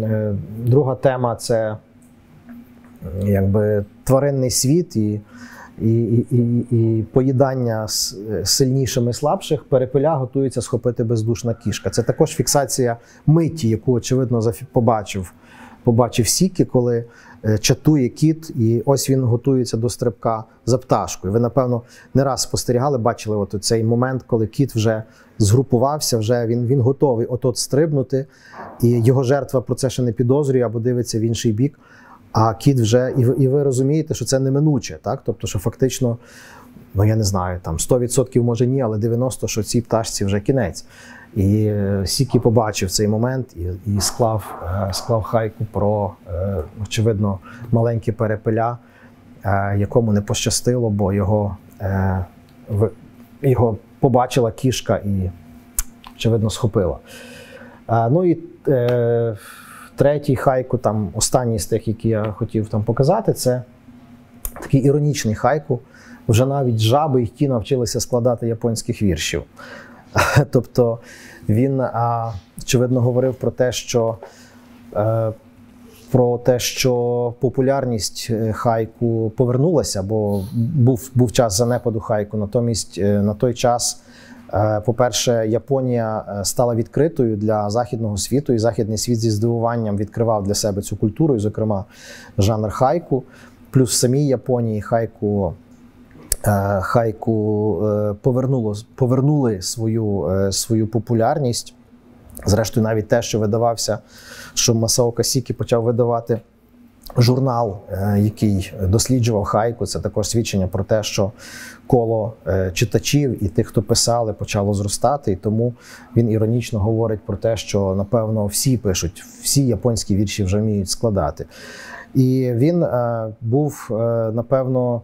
A: друга тема – це якби тваринний світ і і, і, і, і поїдання з сильнішими слабших, перепиля готується схопити бездушна кішка. Це також фіксація миті, яку, очевидно, побачив, побачив Сікі, коли чатує кіт, і ось він готується до стрибка за пташкою. Ви, напевно, не раз спостерігали, бачили от цей момент, коли кіт вже згрупувався, вже він, він готовий от-от стрибнути, і його жертва про це ще не підозрює або дивиться в інший бік, а кіт вже, і ви, і ви розумієте, що це неминуче, так? Тобто, що фактично, ну я не знаю, там сто відсотків може ні, але дев'яносто відсотків, що цій пташці вже кінець. І Сікі побачив цей момент і, і склав, склав хайку про, очевидно, маленьке перепиля, якому не пощастило, бо його, його побачила кішка і, очевидно, схопила. Ну і е, третій хайку, там, останній з тих, які я хотів там показати, це такий іронічний хайку. Вже навіть жаби і ті навчилися складати японських віршів. Тобто він, очевидно, говорив про те, що, про те, що популярність хайку повернулася, бо був, був час занепаду хайку. Натомість на той час, по-перше, Японія стала відкритою для західного світу, і західний світ зі здивуванням відкривав для себе цю культуру, і, зокрема, жанр хайку. Плюс в самій Японії хайку Хайку повернуло, повернули свою, свою популярність. Зрештою, навіть те, що видавався, що Масаока Сікі почав видавати журнал, який досліджував хайку, це також свідчення про те, що коло читачів і тих, хто писали, почало зростати. І тому він іронічно говорить про те, що, напевно, всі пишуть, всі японські вірші вже вміють складати. І він був, напевно,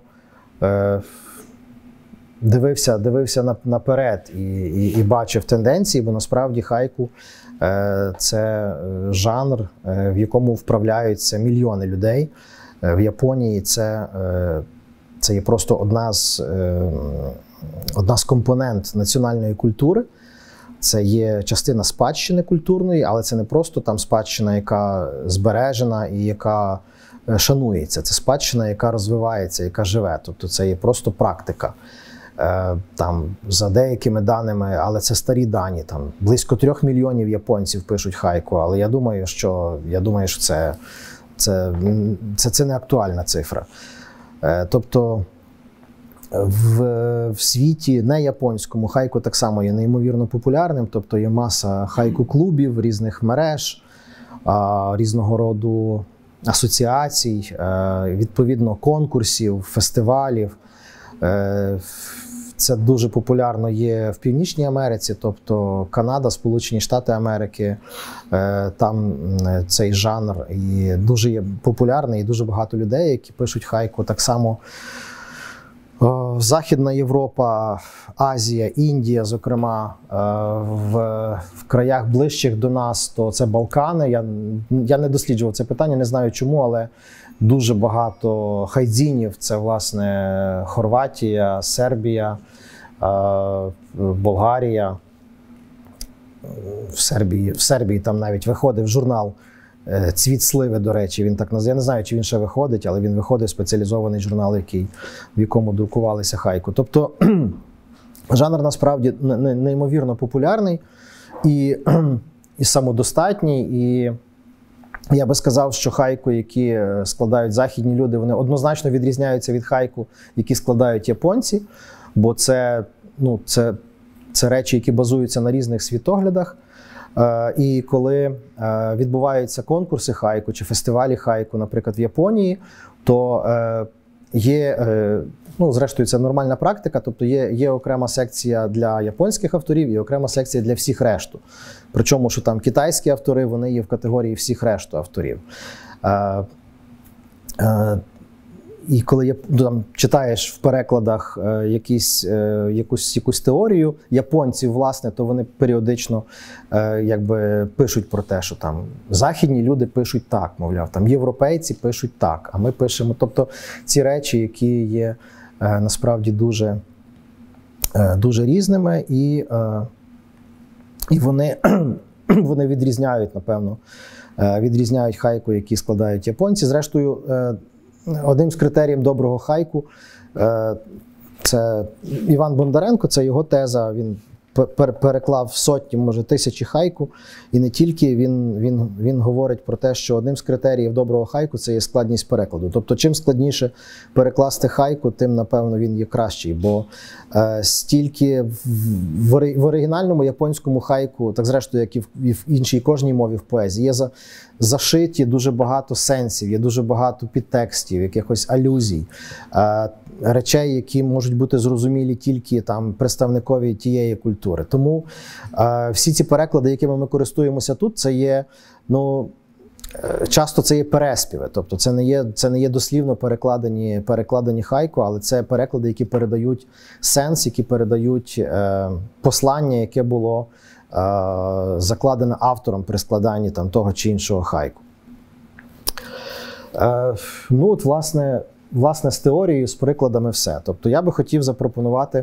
A: Дивився, дивився наперед і, і, і бачив тенденції, бо насправді хайку е, – це жанр, е, в якому вправляються мільйони людей. Е, в Японії це, е, це є просто одна з, е, одна з компонент національної культури. Це є частина спадщини культурної, але це не просто там спадщина, яка збережена і яка шанується. Це спадщина, яка розвивається, яка живе. Тобто це є просто практика. Там, за деякими даними, але це старі дані, там близько трьох мільйонів японців пишуть хайку, але я думаю, що, я думаю, що це, це, це, це не актуальна цифра. Тобто в, в світі не японському хайку так само є неймовірно популярним, тобто є маса хайку-клубів, різних мереж, різного роду асоціацій, відповідно конкурсів, фестивалів. Це дуже популярно є в Північній Америці, тобто Канада, Сполучені Штати Америки, там цей жанр і дуже є популярний, і дуже багато людей, які пишуть хайку. Так само Західна Європа, Азія, Індія, зокрема, в, в краях ближчих до нас, то це Балкани. Я, я не досліджував це питання, не знаю чому, але дуже багато хайдзінів, це, власне, Хорватія, Сербія, Болгарія. В Сербії, в Сербії там навіть виходив журнал «Цвіт сливи», до речі, він так називає. Я не знаю, чи він ще виходить, але він виходив, спеціалізований журнал, який, в якому друкувалися хайку. Тобто жанр насправді неймовірно популярний і, і самодостатній, і я би сказав, що хайку, які складають західні люди, вони однозначно відрізняються від хайку, які складають японці, бо це, ну, це, це речі, які базуються на різних світоглядах. І коли відбуваються конкурси хайку чи фестивалі хайку, наприклад, в Японії, то є, ну, зрештою, це нормальна практика, тобто є, є окрема секція для японських авторів і окрема секція для всіх решту. Причому, що там китайські автори, вони є в категорії всіх решту авторів. І коли я, там, читаєш в перекладах е, якісь, е, якусь, якусь теорію японців, власне, то вони періодично е, якби пишуть про те, що там західні люди пишуть так, мовляв, там європейці пишуть так, а ми пишемо. Тобто ці речі, які є е, насправді дуже, е, дуже різними, і, е, і вони, вони відрізняють, напевно, е, відрізняють хайку, які складають японці. Зрештою, е, одним з критеріїв доброго хайку Це Іван Бондаренко, це його теза, він переклав сотні, може тисячі хайку, і не тільки він, він, він говорить про те, що одним з критеріїв доброго хайку це є складність перекладу. Тобто, чим складніше перекласти хайку, тим, напевно, він є кращий, бо е, стільки в, в, в оригінальному японському хайку, так зрештою, як і в, і в іншій кожній мові в поезії, є за, зашиті дуже багато сенсів, є дуже багато підтекстів, якихось алюзій, е, речей, які можуть бути зрозумілі тільки там представникові тієї культури. Тому е, всі ці переклади, якими ми користуємося тут, це є, ну, е, часто це є переспіви. Тобто це не є, це не є дослівно перекладені, перекладені хайку, але це переклади, які передають сенс, які передають е, послання, яке було е, закладене автором при складанні там, того чи іншого хайку. Е, ну, от, власне, Власне, з теорією, з прикладами все. Тобто я би хотів запропонувати,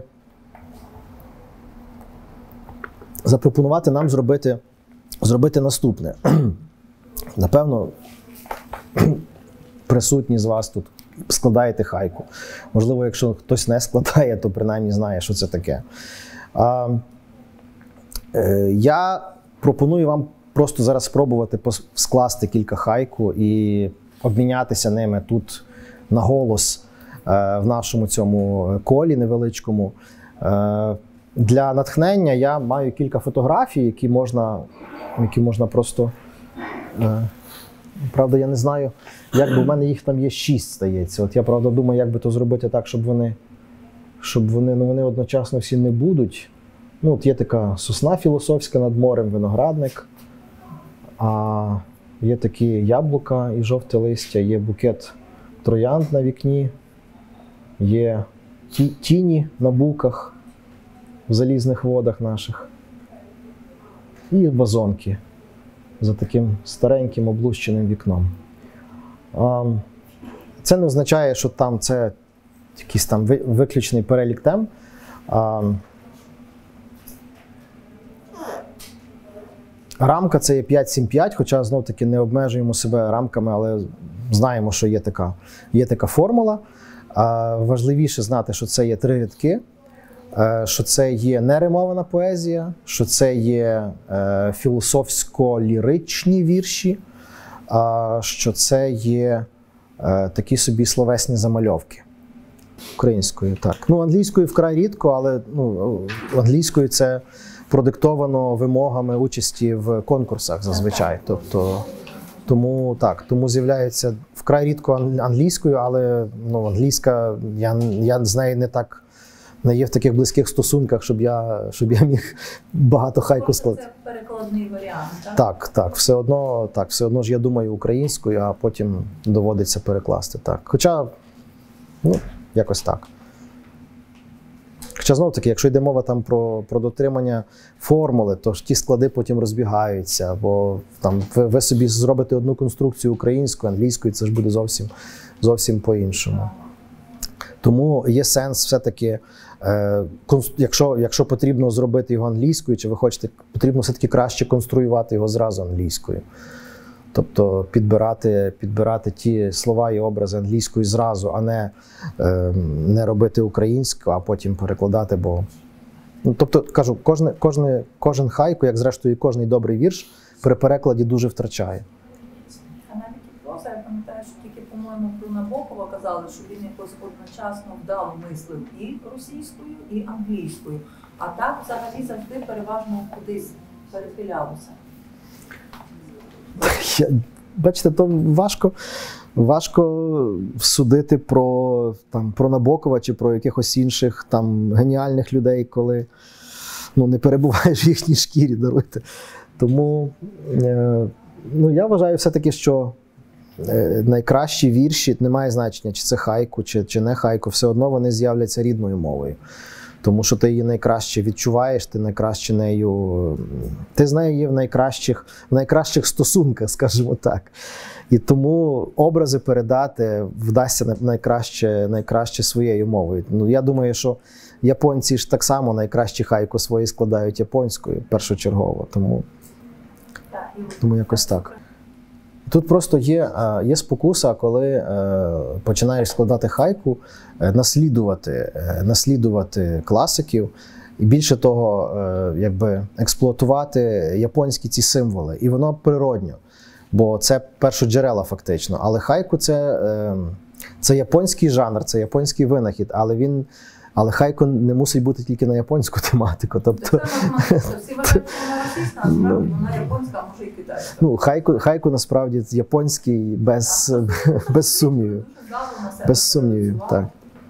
A: запропонувати нам зробити, зробити наступне. Напевно, присутні з вас тут складаєте хайку. Можливо, якщо хтось не складає, то принаймні знає, що це таке. А, е, я пропоную вам просто зараз спробувати скласти кілька хайку і обмінятися ними тут на голос в нашому цьому колі невеличкому. Для натхнення я маю кілька фотографій, які можна, які можна просто... Правда, я не знаю, як би в мене їх там є шість, стається. От я, правда, думаю, як би то зробити так, щоб вони, щоб вони, ну, вони одночасно всі не будуть. Ну, от є така сосна філософська над морем, виноградник, а є такі яблука і жовте листя, є букет троянд на вікні, є ті, тіні на булках в залізних водах наших і вазонки за таким стареньким облущеним вікном. Це не означає, що там це якийсь там виключний перелік тем. Рамка це є п'ять сім п'ять, хоча знов-таки не обмежуємо себе рамками, але знаємо, що є така, є така формула. Важливіше знати, що це є три рядки, що це є неримована поезія, що це є філософсько-ліричні вірші, що це є такі собі словесні замальовки. Українською, так. Ну, англійською вкрай рідко, але ну, англійською це продиктовано вимогами участі в конкурсах зазвичай. Тобто, тому так, тому з'являється вкрай рідко англійською, але ну, англійська, я, я з нею не так, не є в таких близьких стосунках, щоб я, щоб я міг багато хайку складати.
B: Це перекладний варіант, так?
A: Так, так, все одно, так, все одно ж я думаю українською, а потім доводиться перекласти, так. Хоча, ну, якось так. Хоча, знову-таки, якщо йде мова там про, про дотримання формули, то ж ті склади потім розбігаються, бо там ви, ви собі зробите одну конструкцію українською, англійською, це ж буде зовсім, зовсім по-іншому. Тому є сенс все-таки, е, якщо, якщо потрібно зробити його англійською, чи ви хочете, потрібно все-таки краще конструювати його зразу англійською. Тобто підбирати, підбирати ті слова і образи англійською зразу, а не, е, не робити українською, а потім перекладати, бо... Ну, тобто, кажу, кожне, кожне, кожен хайку, як зрештою і кожний добрий вірш, при перекладі дуже втрачає.
B: А навіть і проза, я пам'ятаю, що тільки, по-моєму, про Набокова казали, що він якось одночасно вдало мислив і російською, і англійською. А так взагалі завжди переважно кудись перехилялося.
A: Я, бачите, то важко, важко судити про, там, про Набокова чи про якихось інших там, геніальних людей, коли ну, не перебуваєш в їхній шкірі, даруйте. Тому е, ну, я вважаю все-таки, що е, найкращі вірші, немає значення, чи це хайку, чи, чи не хайку, все одно вони з'являться рідною мовою. Тому що ти її найкраще відчуваєш, ти найкраще нею, ти з нею є в найкращих, в найкращих стосунках, скажімо так. І тому образи передати вдасться найкраще, найкраще своєю мовою. Ну, я думаю, що японці ж так само найкращі хайку свої складають японською першочергово, тому, тому якось так. Тут просто є, є спокуса, коли починаєш складати хайку, наслідувати, наслідувати класиків і більше того, якби експлуатувати японські ці символи. І воно природньо, бо це першоджерела фактично. Але хайку це, це японський жанр, це японський винахід, але він Але хайку не мусить бути тільки на японську тематику. Тобто,
B: всі вважають, що вона російська, а справді вона японська, а може і китайська.
A: Ну, хайку, хайку насправді японський без, без сумнівів. Без сумнівів, так.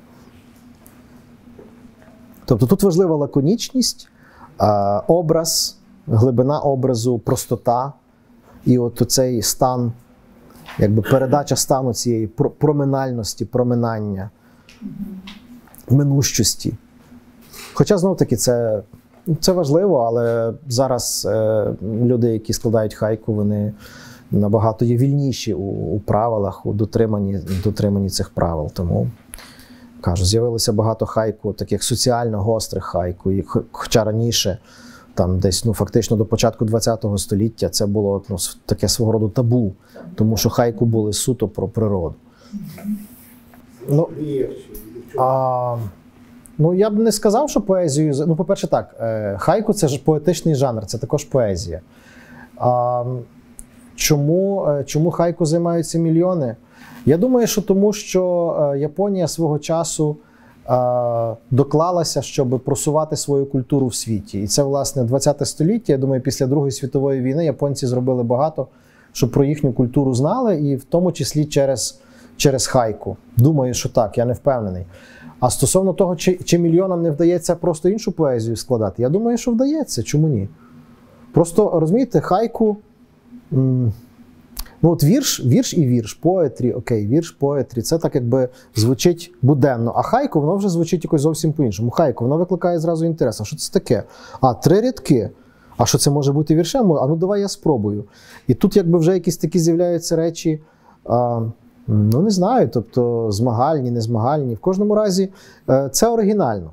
A: Тобто тут важлива лаконічність, образ, глибина образу, простота і от цей стан, якби передача стану цієї проминальності, проминання, минущості. Хоча, знов-таки, це, це важливо, але зараз е, люди, які складають хайку, вони набагато є вільніші у, у правилах, у дотриманні, дотриманні цих правил. Тому, кажу, з'явилося багато хайку, таких соціально гострих хайку, і, хоча раніше, там десь, ну, фактично до початку ХХ століття, це було, ну, таке свого роду табу, тому що хайку були суто про природу. Ну, А, ну, я б не сказав, що поезію... Ну, по-перше, так, хайку – це ж поетичний жанр, це також поезія. А, чому, чому хайку займаються мільйони? Я думаю, що тому, що Японія свого часу а, доклалася, щоб просувати свою культуру в світі. І це, власне, ХХ століття, я думаю, після Другої світової війни японці зробили багато, щоб про їхню культуру знали, і в тому числі через... через хайку. Думаю, що так, я не впевнений. А стосовно того, чи, чи мільйонам не вдається просто іншу поезію складати, я думаю, що вдається. Чому ні? Просто, розумієте, хайку, м, ну от вірш, вірш і вірш, поетрі, окей, вірш, поетрі, це так якби звучить буденно. А хайку, воно вже звучить якось зовсім по-іншому. Хайку, воно викликає зразу інтерес. А що це таке? А, три рядки. А що це може бути віршем? А ну давай я спробую. І тут якби вже якісь такі з'являються речі, а, ну, не знаю, тобто змагальні, незмагальні. В кожному разі це оригінально.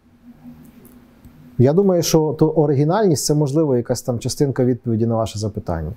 A: Я думаю, що то оригінальність – це, можливо, якась там частинка відповіді на ваше запитання.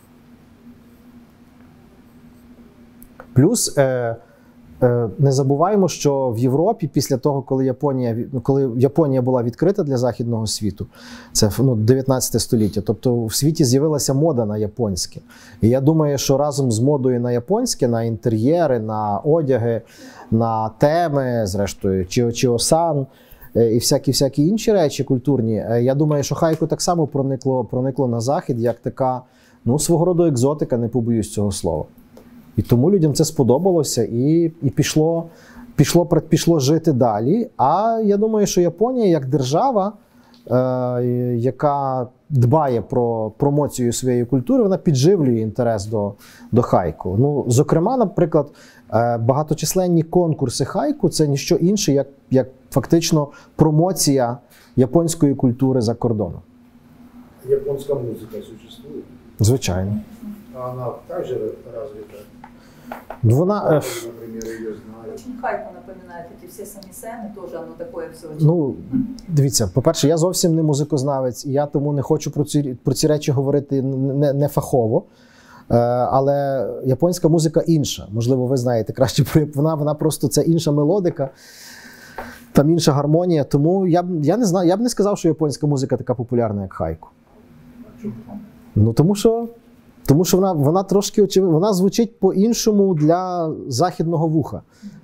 A: Плюс, е, е, не забуваємо, що в Європі після того, коли Японія, коли Японія була відкрита для західного світу, це ну, дев'ятнадцяте століття, тобто в світі з'явилася мода на японське. І я думаю, що разом з модою на японське, на інтер'єри, на одяги, на теми, зрештою, чіо-чіо-сан і всякі-всякі інші речі культурні, я думаю, що хайку так само проникло, проникло на захід, як така, ну, свого роду екзотика, не побоюсь цього слова. І тому людям це сподобалося і, і пішло, пішло, пішло жити далі. А я думаю, що Японія як держава, е, яка дбає про промоцію своєї культури, вона підживлює інтерес до, до хайку. Ну, зокрема, наприклад, е, багаточисленні конкурси хайку – це ніщо інше, як, як фактично промоція японської культури за кордоном.
C: Японська музика существує?
A: Звичайно.
C: А вона також розвита?
A: Вона,
C: Например, ее знаю.
B: Очень хайку напоминает эти все самисены, тоже оно такое все очень.
A: Ну, дивіться, по-перше, я зовсім не музикознавець, і я тому не хочу про ці, про ці речі говорити не, не фахово. Е, але японська музика інша. Можливо, ви знаєте краще про вона, вона просто це інша мелодика, там інша гармонія. Тому я, я не знаю, я б не сказав, що японська музика така популярна, як хайку. Ну, тому що Тому що вона, вона трошки очевидно, вона звучить по-іншому для західного вуха.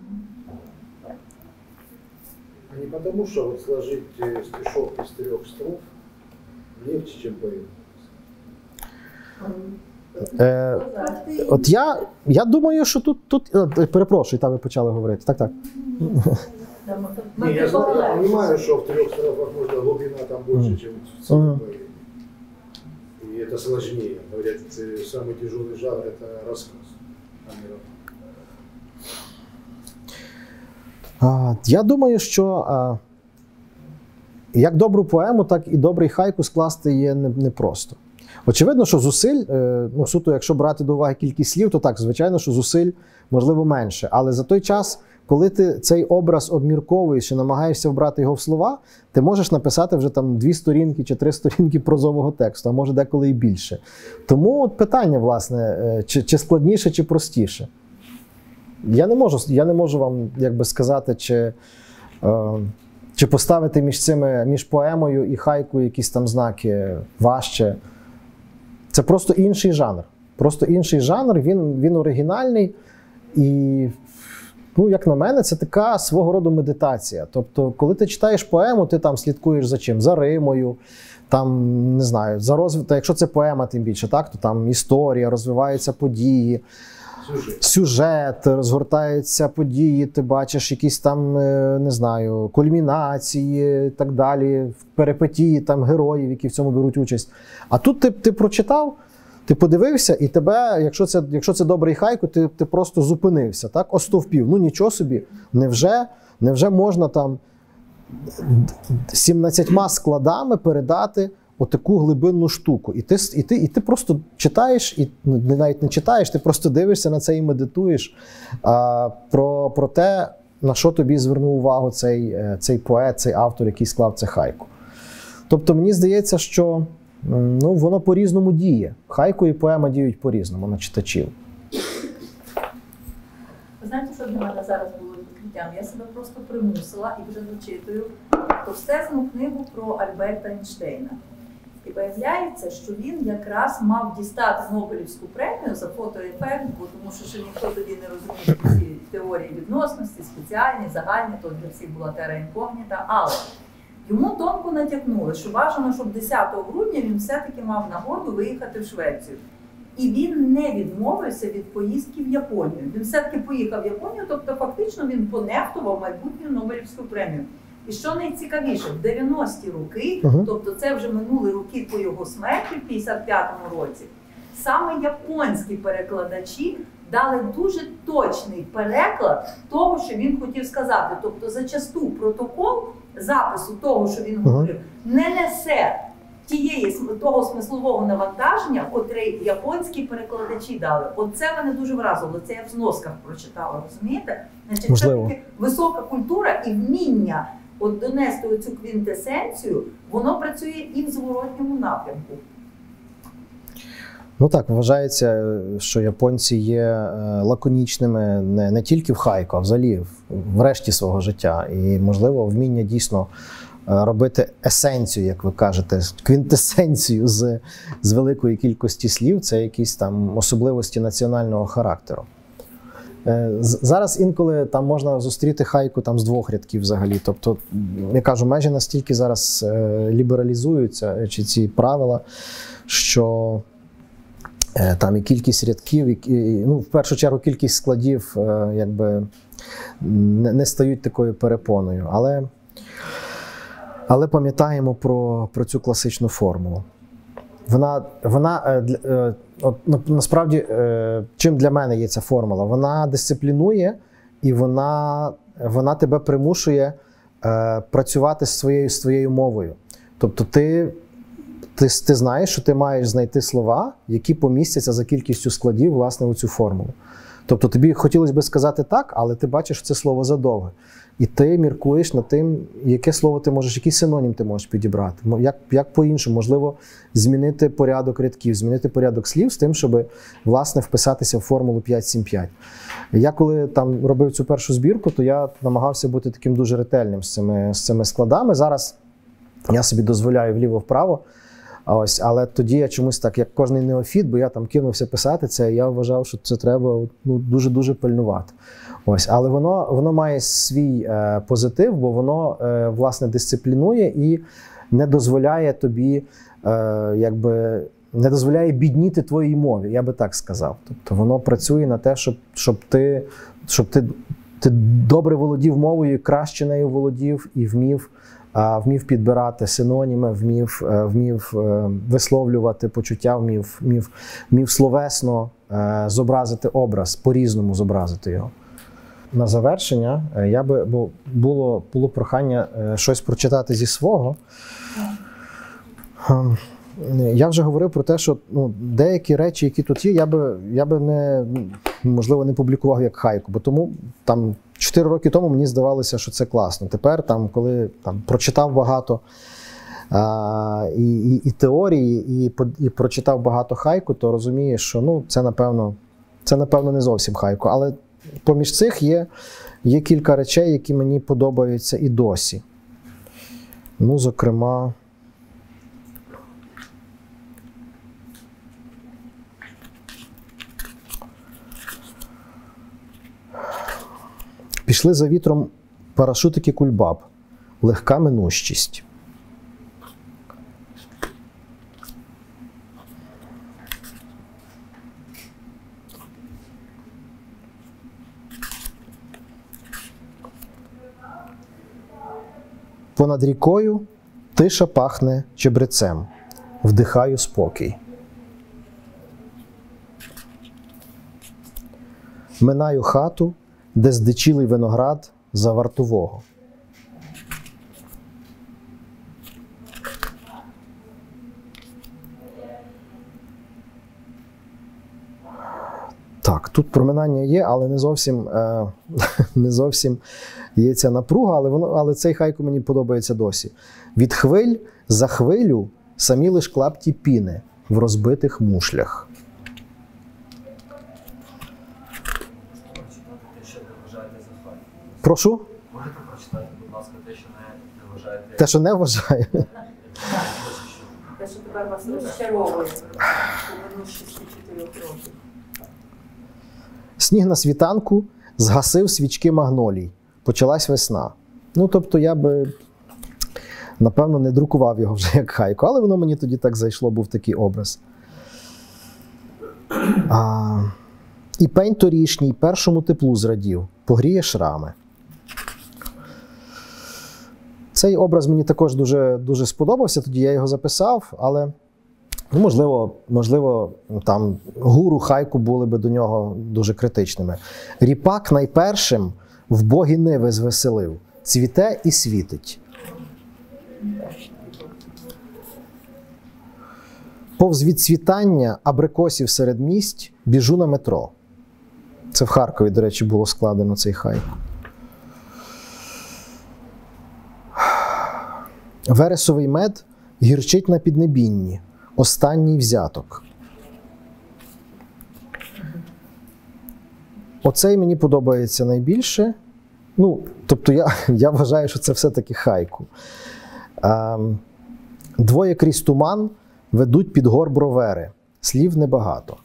C: А не потому, що вот сложить стишок із трьох строф легче, ніж поэм?
A: Е, от я, я думаю, що тут, тут... Перепрошую, там ви почали говорити. Так, так.
C: Не, я, знаю, я понимаю, что в трех строфах можно глубина там больше, mm. чем в целом mm. поэме. И это сложнее. Говорят, самый тяжелый жанр – это рассказ.
A: А, я думаю, що а, як добру поему, так і добрий хайку скласти є непросто. Очевидно, що зусиль, ну, суто, якщо брати до уваги кількість слів, то так, звичайно, що зусиль, можливо, менше. Але за той час коли ти цей образ обмірковуєш і намагаєшся вбрати його в слова, ти можеш написати вже там дві сторінки чи три сторінки прозового тексту, а може деколи і більше. Тому от питання, власне, чи, чи складніше, чи простіше. Я не можу, я не можу вам якби сказати, чи, е, чи поставити між цими, між поемою і хайкою якісь там знаки важче. Це просто інший жанр. Просто інший жанр, він, він оригінальний і, ну, як на мене, це така свого роду медитація. Тобто, коли ти читаєш поему, ти там слідкуєш за чим? За римою, там, не знаю, за розвиток, якщо це поема, тим більше, так, то там історія, розвиваються події, сюжет, сюжет розгортаються події, ти бачиш якісь там, не знаю, кульмінації і так далі, перипетії там героїв, які в цьому беруть участь. А тут ти, ти прочитав, ти подивився, і тебе, якщо це, якщо це добрий хайку, ти, ти просто зупинився, так, остовпів. Ну нічого собі, невже, невже можна там сімнадцятьма складами передати отаку глибинну штуку. І ти, і ти, і ти просто читаєш, і навіть не читаєш, ти просто дивишся на це і медитуєш а, про, про те, на що тобі звернув увагу цей, цей поет, цей автор, який склав це хайку. Тобто мені здається, що ну, воно по-різному діє. Хайку і поема діють по-різному на читачів.
B: Ви знаєте, що для мене зараз було відкриттям? Я себе просто примусила і вже дочитую товстезну книгу про Альберта Ейнштейна. І виявляється, що він якраз мав дістати Нобелівську премію за фотоефект, бо тому що ще ніхто тоді не розумів всі теорії відносності, спеціальні, загальні, то для всіх була тера інкогніта, але йому тонко натякнули, що бажано, щоб десятого грудня він все-таки мав нагоду виїхати в Швецію. І він не відмовився від поїздки в Японію. Він все-таки поїхав в Японію, тобто фактично він понехтував майбутню Нобелівську премію. І що найцікавіше, в дев'яності роки, uh-huh. тобто це вже минули роки по його смерті в п'ятдесят п'ятому році, саме японські перекладачі дали дуже точний переклад того, що він хотів сказати. Тобто зачасту протокол запису того, що він говорив, не несе тієї, того смислового навантаження, котрий японські перекладачі дали. Оце мене дуже вразило, це я в зносках прочитала, розумієте? Значить, це таки висока культура і вміння от донести оцю квінтесенцію, воно працює і в зворотньому напрямку.
A: Ну так, вважається, що японці є лаконічними не, не тільки в хайку, а взагалі в решті свого життя. І, можливо, вміння дійсно робити есенцію, як ви кажете, квінтесенцію з, з великої кількості слів, це якісь там особливості національного характеру. Зараз інколи там можна зустріти хайку там з двох рядків взагалі. Тобто, я кажу, межі настільки зараз лібералізуються, чи ці правила, що там і кількість рядків, і, ну, в першу чергу кількість складів якби не, не стають такою перепоною. Але, але пам'ятаємо про, про цю класичну формулу. Вона, вона от, насправді, чим для мене є ця формула? Вона дисциплінує і вона, вона тебе примушує працювати з своєю, з твоєю мовою. Тобто ти, ти, ти знаєш, що ти маєш знайти слова, які помістяться за кількістю складів, власне, у цю формулу. Тобто тобі хотілося б сказати так, але ти бачиш це слово задовге. І ти міркуєш над тим, яке слово ти можеш, який синонім ти можеш підібрати. Як, як по-іншому, можливо, змінити порядок рядків, змінити порядок слів з тим, щоб, власне, вписатися в формулу п'ять сім п'ять. Я коли там робив цю першу збірку, то я намагався бути таким дуже ретельним з цими, з цими складами. Зараз я собі дозволяю вліво-вправо. Ось, але тоді я чомусь так, як кожний неофіт, бо я там кинувся писати це, і я вважав, що це треба ну, дуже-дуже пильнувати. Ось, але воно, воно має свій е, позитив, бо воно, е, власне, дисциплінує і не дозволяє тобі, е, якби, не дозволяє бідніти твоїй мові, я би так сказав. Тобто воно працює на те, щоб, щоб, ти, щоб ти, ти добре володів мовою, краще нею володів і вмів, вмів підбирати синоніми, вмів, вмів висловлювати почуття, вмів, вмів, вмів словесно зобразити образ, по-різному зобразити його. На завершення я би, бо було, було прохання щось прочитати зі свого. я вже говорив про те, що ну, деякі речі, які тут є, я би, я би не, можливо, не публікував як хайку, бо тому там чотири роки тому мені здавалося, що це класно. Тепер, там, коли там, прочитав багато а, і, і, і теорії, і, і прочитав багато хайку, то розумієш, що ну, це, напевно, це, напевно, не зовсім хайку. Але поміж цих є, є кілька речей, які мені подобаються і досі. Ну, зокрема, пішли за вітром парашутики кульбаб. Легка минущість. Понад рікою тиша пахне чебрецем. Вдихаю спокій. Минаю хату, де здичілий виноград за вартового. Так, тут проминання є, але не зовсім, е, не зовсім є ця напруга, але, воно, але цей хайку мені подобається досі. Від хвиль за хвилю самі лиш клапті піни в розбитих мушлях. Прошу?
D: Можете прочитати, будь ласка, те, що не, не вважаєте?
A: Те, що не вважаю.
B: Те, що тепер вас розчаровує у минущості чотирьох років.
A: Сніг на світанку згасив свічки магнолій. Почалась весна. Ну, тобто я би, напевно, не друкував його вже як хайку, але воно мені тоді так зайшло, був такий образ. А, і пень торішній першому теплу зрадів, погріє шрами. Цей образ мені також дуже, дуже сподобався, тоді я його записав, але, ну, можливо, можливо, там гуру хайку були би до нього дуже критичними. Ріпак найпершим в богі ниви звеселив, цвіте і світить. Повз відцвітання абрикосів серед місць біжу на метро. Це в Харкові, до речі, було складено цей хайк. Вересовий мед гірчить на піднебінні. Останній взяток. Оцей мені подобається найбільше. Ну, тобто я, я вважаю, що це все-таки хайку. Ем, Двоє крізь туман ведуть під гор бровери. Слів небагато.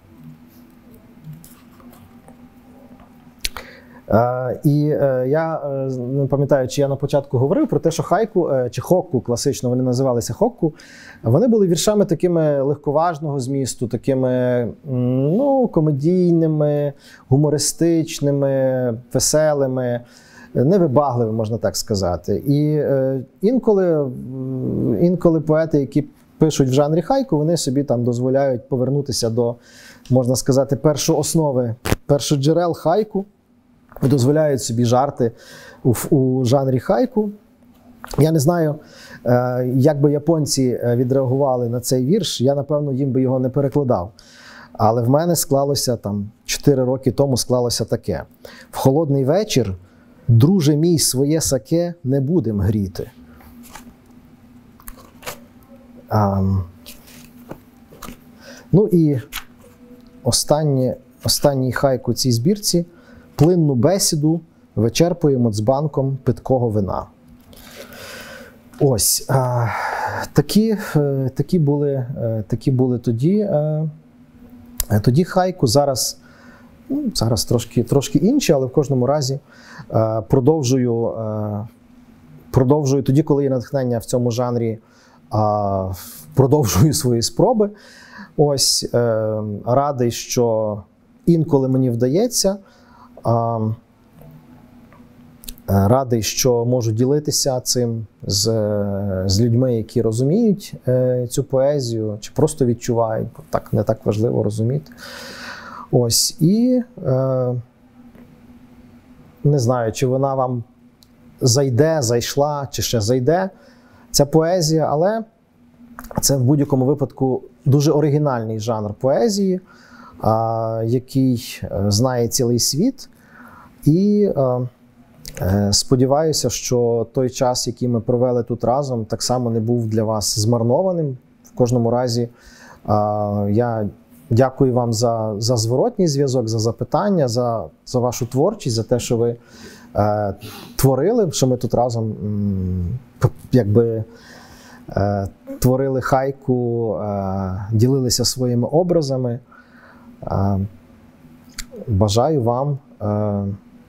A: Е, і е, я е, не пам'ятаю, чи я на початку говорив про те, що хайку, е, чи хокку, класично вони називалися хокку, вони були віршами такими легковажного змісту, такими, ну, комедійними, гумористичними, веселими, невибагливими, можна так сказати. І е, інколи, інколи поети, які пишуть в жанрі хайку, вони собі там дозволяють повернутися до, можна сказати, першооснови, першоджерел хайку, дозволяють собі жарти у, у жанрі хайку. Я не знаю, е, як би японці відреагували на цей вірш, я, напевно, їм би його не перекладав. Але в мене склалося, там, чотири роки тому склалося таке. В холодний вечір, друже мій, своє саке не будем гріти. А, ну і останнє, останній хайк у цій збірці. Плинну бесіду вичерпуємо Нацбанком питкого вина. Ось, а, такі, такі, були, такі були тоді, а, тоді хайку. Зараз, ну, зараз трошки, трошки інші, але в кожному разі а, продовжую, а, продовжую тоді, коли є натхнення в цьому жанрі, а, продовжую свої спроби. Ось, а, радий, що інколи мені вдається. А, радий, що можу ділитися цим з, з людьми, які розуміють е, цю поезію, чи просто відчувають, бо так не так важливо розуміти. Ось, і е, не знаю, чи вона вам зайде, зайшла, чи ще зайде, ця поезія, але це в будь-якому випадку дуже оригінальний жанр поезії, який знає цілий світ. І сподіваюся, що той час, який ми провели тут разом, так само не був для вас змарнованим. В кожному разі я дякую вам за, за зворотній зв'язок, за запитання, за, за вашу творчість, за те, що ви е, творили, що ми тут разом м, якби, е, творили хайку, е, ділилися своїми образами. Е, бажаю вам, е,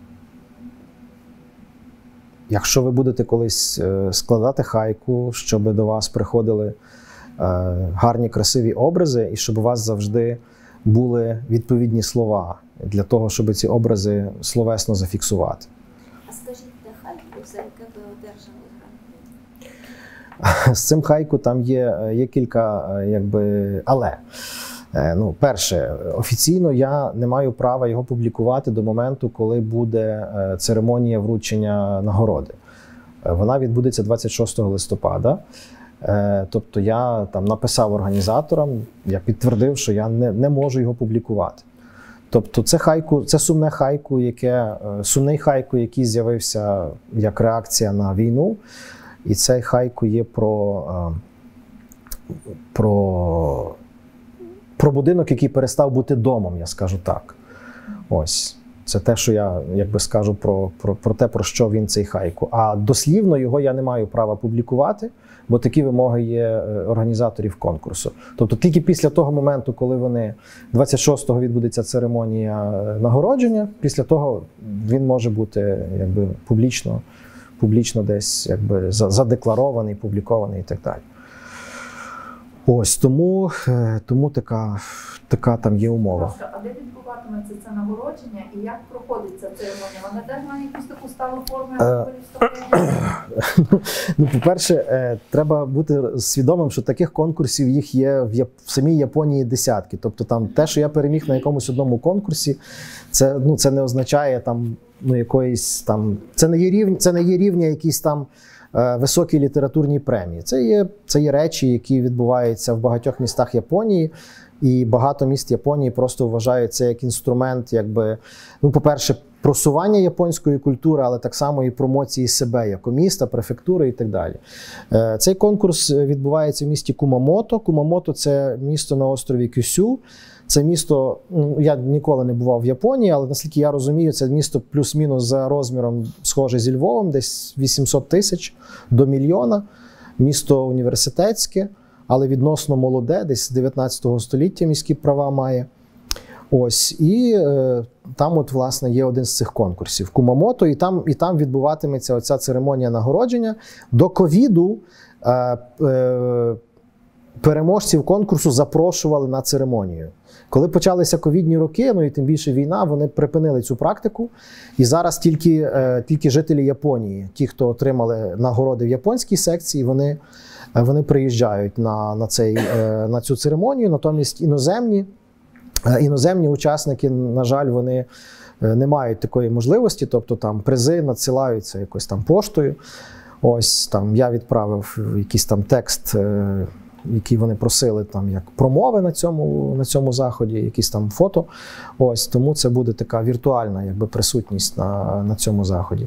A: якщо ви будете колись складати хайку, щоб до вас приходили гарні, красиві образи, і щоб у вас завжди були відповідні слова для того, щоб ці образи словесно зафіксувати.
E: А скажіть, де хайку, за яке ви одержали грант?
A: З цим хайку там є, є кілька, якби, але. Ну, перше, офіційно я не маю права його публікувати до моменту, коли буде церемонія вручення нагороди. Вона відбудеться двадцять шостого листопада. Тобто я там написав організаторам, я підтвердив, що я не, не можу його публікувати. Тобто це хайку, це сумне хайку, яке, сумний хайку, який з'явився як реакція на війну. І цей хайку є про, про, про будинок, який перестав бути домом, я скажу так. Ось. Це те, що я, якби, скажу про, про, про те, про що він цей хайку. А дослівно його я не маю права публікувати, бо такі вимоги є організаторів конкурсу. Тобто тільки після того моменту, коли вони двадцять шостого відбудеться церемонія нагородження, після того він може бути, якби, публічно, публічно десь, якби, задекларований, публікований і так далі. Ось, тому, тому така, така там є умова.
B: А де відбуватиметься це нагородження і як проходить ця церемонія? Вона теж має якусь таку сталу форму, як
A: Ну, по-перше, треба бути свідомим, що таких конкурсів їх є в, Яп... в самій Японії десятки. Тобто там те, що я переміг на якомусь одному конкурсі, це, ну, це не означає там, ну, якоїсь там, це не є рівня, це не є рівня якісь там високі літературні премії. Це є, це є речі, які відбуваються в багатьох містах Японії, і багато міст Японії просто вважають це як інструмент, якби, ну, по-перше, просування японської культури, але так само і промоції себе як міста, префектури і так далі. Цей конкурс відбувається в місті Кумамото. Кумамото – це місто на острові Кюсю. Це місто, ну, я ніколи не бував в Японії, але наскільки я розумію, це місто плюс-мінус за розміром схоже зі Львовом, десь вісімсот тисяч до мільйона. Місто університетське, але відносно молоде, десь з дев'ятнадцятого століття міські права має. Ось, і е, там от, власне, є один з цих конкурсів – Кумамото, і там, і там відбуватиметься оця церемонія нагородження. До ковіду е, е, переможців конкурсу запрошували на церемонію. Коли почалися ковідні роки, ну і тим більше війна, вони припинили цю практику. І зараз тільки, е, тільки жителі Японії, ті, хто отримали нагороди в японській секції, вони, вони приїжджають на, на, цей, е, на цю церемонію. Натомість іноземні, е, іноземні учасники, на жаль, вони не мають такої можливості, тобто там призи надсилаються якось там поштою. Ось там я відправив якийсь там текст, е, які вони просили там як промови на цьому, на цьому заході, якісь там фото. Ось, тому це буде така віртуальна, якби, присутність на, на цьому заході.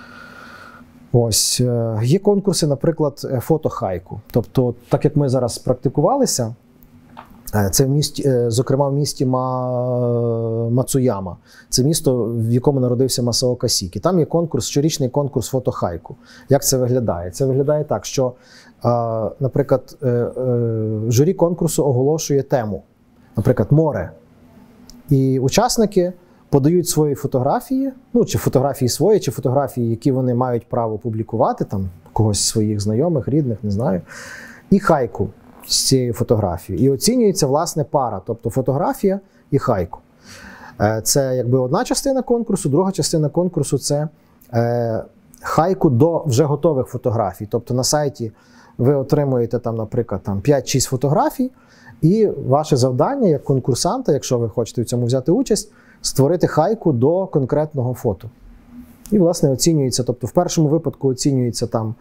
A: Ось, є конкурси, наприклад, фото-хайку. Тобто, так як ми зараз практикувалися, це в місті, зокрема в місті Мацуяма. Це місто, в якому народився Масао Касікі. Там є конкурс, щорічний конкурс фото-хайку. Як це виглядає? Це виглядає так, що, наприклад, журі конкурсу оголошує тему, наприклад, море. І учасники подають свої фотографії, ну, чи фотографії свої, чи фотографії, які вони мають право публікувати, там, когось з своїх знайомих, рідних, не знаю, і хайку з цієї фотографії. І оцінюється, власне, пара, тобто фотографія і хайку. Це, якби, одна частина конкурсу, друга частина конкурсу – це е, хайку до вже готових фотографій. Тобто на сайті ви отримуєте, там, наприклад, там, п'ять-шість фотографій, і ваше завдання як конкурсанта, якщо ви хочете в цьому взяти участь, створити хайку до конкретного фото. І, власне, оцінюється, тобто в першому випадку оцінюється там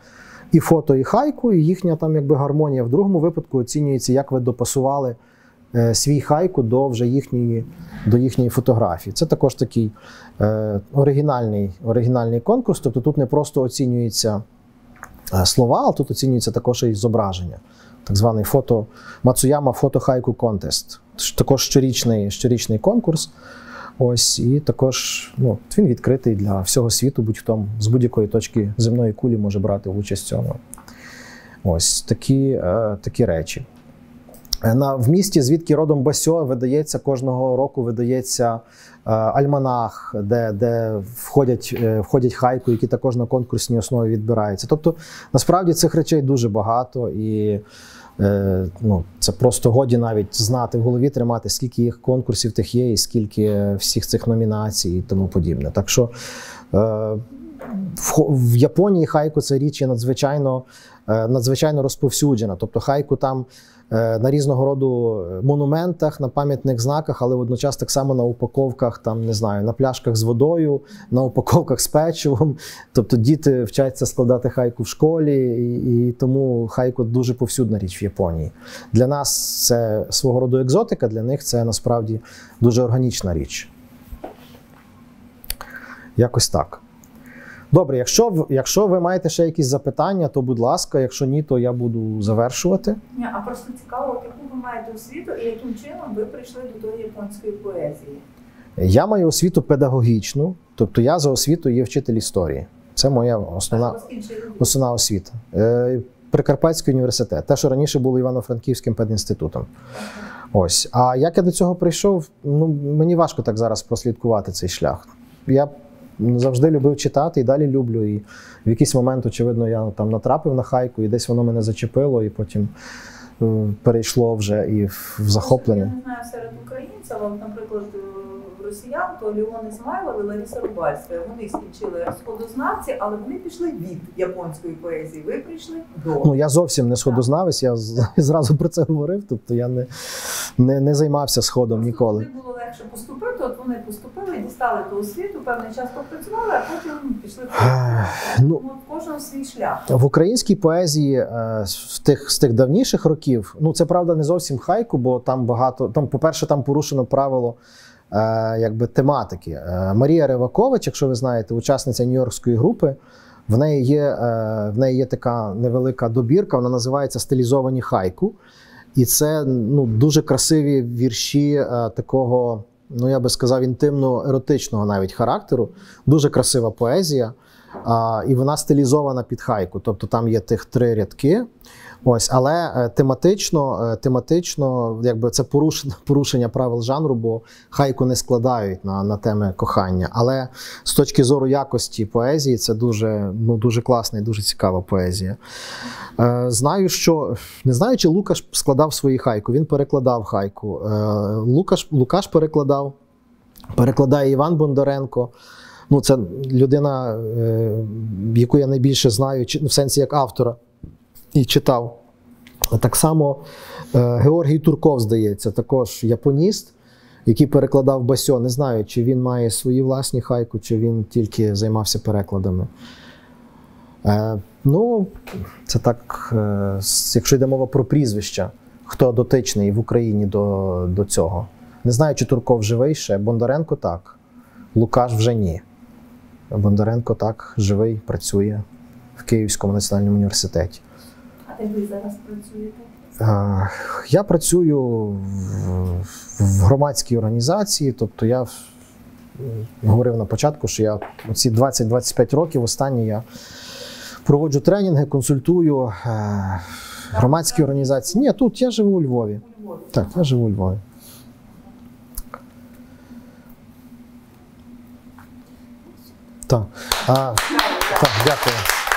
A: і фото, і хайку, і їхня там якби гармонія. В другому випадку оцінюється, як ви допасували е, свій хайку до вже їхньої, до їхньої фотографії. Це також такий е, оригінальний, оригінальний конкурс, тобто тут не просто оцінюються е, слова, а тут оцінюється також і зображення. Так званий фото Мацуяма Фото Хайку Контест. Також щорічний, щорічний конкурс. Ось, і також ну, він відкритий для всього світу, будь-хто з будь-якої точки земної кулі може брати участь в цьому. Ось такі, е, такі речі. На, в місті, звідки родом Басьо, видається кожного року видається е, альманах, де, де входять, е, входять хайку, які також на конкурсній основі відбираються. Тобто, насправді цих речей дуже багато, і е, ну, це просто годі навіть знати, в голові тримати, скільки їх конкурсів тих є, і скільки всіх цих номінацій і тому подібне. Так що е, в, в Японії хайку це річ є надзвичайно, е, надзвичайно розповсюджена. Тобто хайку там на різного роду монументах, на пам'ятних знаках, але водночас так само на упаковках, там, не знаю, на пляшках з водою, на упаковках з печивом. Тобто діти вчаться складати хайку в школі, і, і тому хайку дуже повсюдна річ в Японії. Для нас це свого роду екзотика, для них це насправді дуже органічна річ. Якось так. Добре, якщо, якщо ви маєте ще якісь запитання, то будь ласка, якщо ні, то я буду завершувати.
B: Ні, а просто цікаво, яку ви маєте освіту і яким чином ви прийшли до тої японської поезії?
A: Я маю освіту педагогічну, тобто я за освітою є вчитель історії. Це моя основна, основна освіта. Прикарпатський університет, те, що раніше було Івано-Франківським педінститутом. Ось. А як я до цього прийшов, ну, мені важко так зараз прослідкувати цей шлях. Я завжди любив читати і далі люблю. І в якийсь момент, очевидно, я там натрапив на хайку, і десь воно мене зачепило, і потім е, перейшло вже і в, в захоплення.
B: Я не знаю, серед українців, от, наприклад, росіян, то Леон Ізмайлов і Лариса Рубальська. Вони скінчили сходознавці, але вони пішли від японської поезії. Ви прийшли до.
A: Ну, я зовсім не сходознавець, я зразу про це говорив, тобто я не, не, не займався сходом
B: Просто
A: ніколи.
B: Туди було легше поступити, от вони поступили, дістали ту освіту, певний час попрацювали, а потім пішли в
A: Ну,
B: кожен свій шлях.
A: В українській поезії е, з тих, з тих давніших років, ну це правда не зовсім хайку, бо там багато, там, по-перше, там порушено правило е, якби тематики. Е, Марія Ривакович, якщо ви знаєте, учасниця нью-йоркської групи, в неї є, е, в неї є така невелика добірка, вона називається «Стилізовані хайку». І це ну, дуже красиві вірші е, такого, ну я би сказав, інтимно-еротичного навіть характеру. Дуже красива поезія. А, і вона стилізована під хайку, тобто там є тих три рядки. Ось, але е, тематично, е, тематично якби це порушення, порушення правил жанру, бо хайку не складають на, на теми кохання. Але з точки зору якості поезії це дуже, ну, дуже класна і дуже цікава поезія. Е, знаю, що, не знаю, чи Лукаш складав свої хайку, він перекладав хайку. Е, Лукаш, Лукаш перекладав, перекладає Іван Бондаренко. Ну, це людина, е, яку я найбільше знаю, в сенсі як автора, і читав. Так само е, Георгій Турков, здається, також японіст, який перекладав Басьо. Не знаю, чи він має свої власні хайку, чи він тільки займався перекладами. Е, ну, це так, е, якщо йде мова про прізвища, хто дотичний в Україні до, до цього. Не знаю, чи Турков живий ще, Бондаренко так, Лукаш вже ні. Бондаренко так, живий, працює в Київському національному університеті.
B: А де ви зараз працюєте?
A: Я працюю в громадській організації, тобто я говорив на початку, що я оці двадцять-двадцять п'ять років останні я проводжу тренінги, консультую громадські організації. Ні, тут я живу у Львові.
B: У Львові.
A: Так, я живу у Львові. Так. А, так, дякую.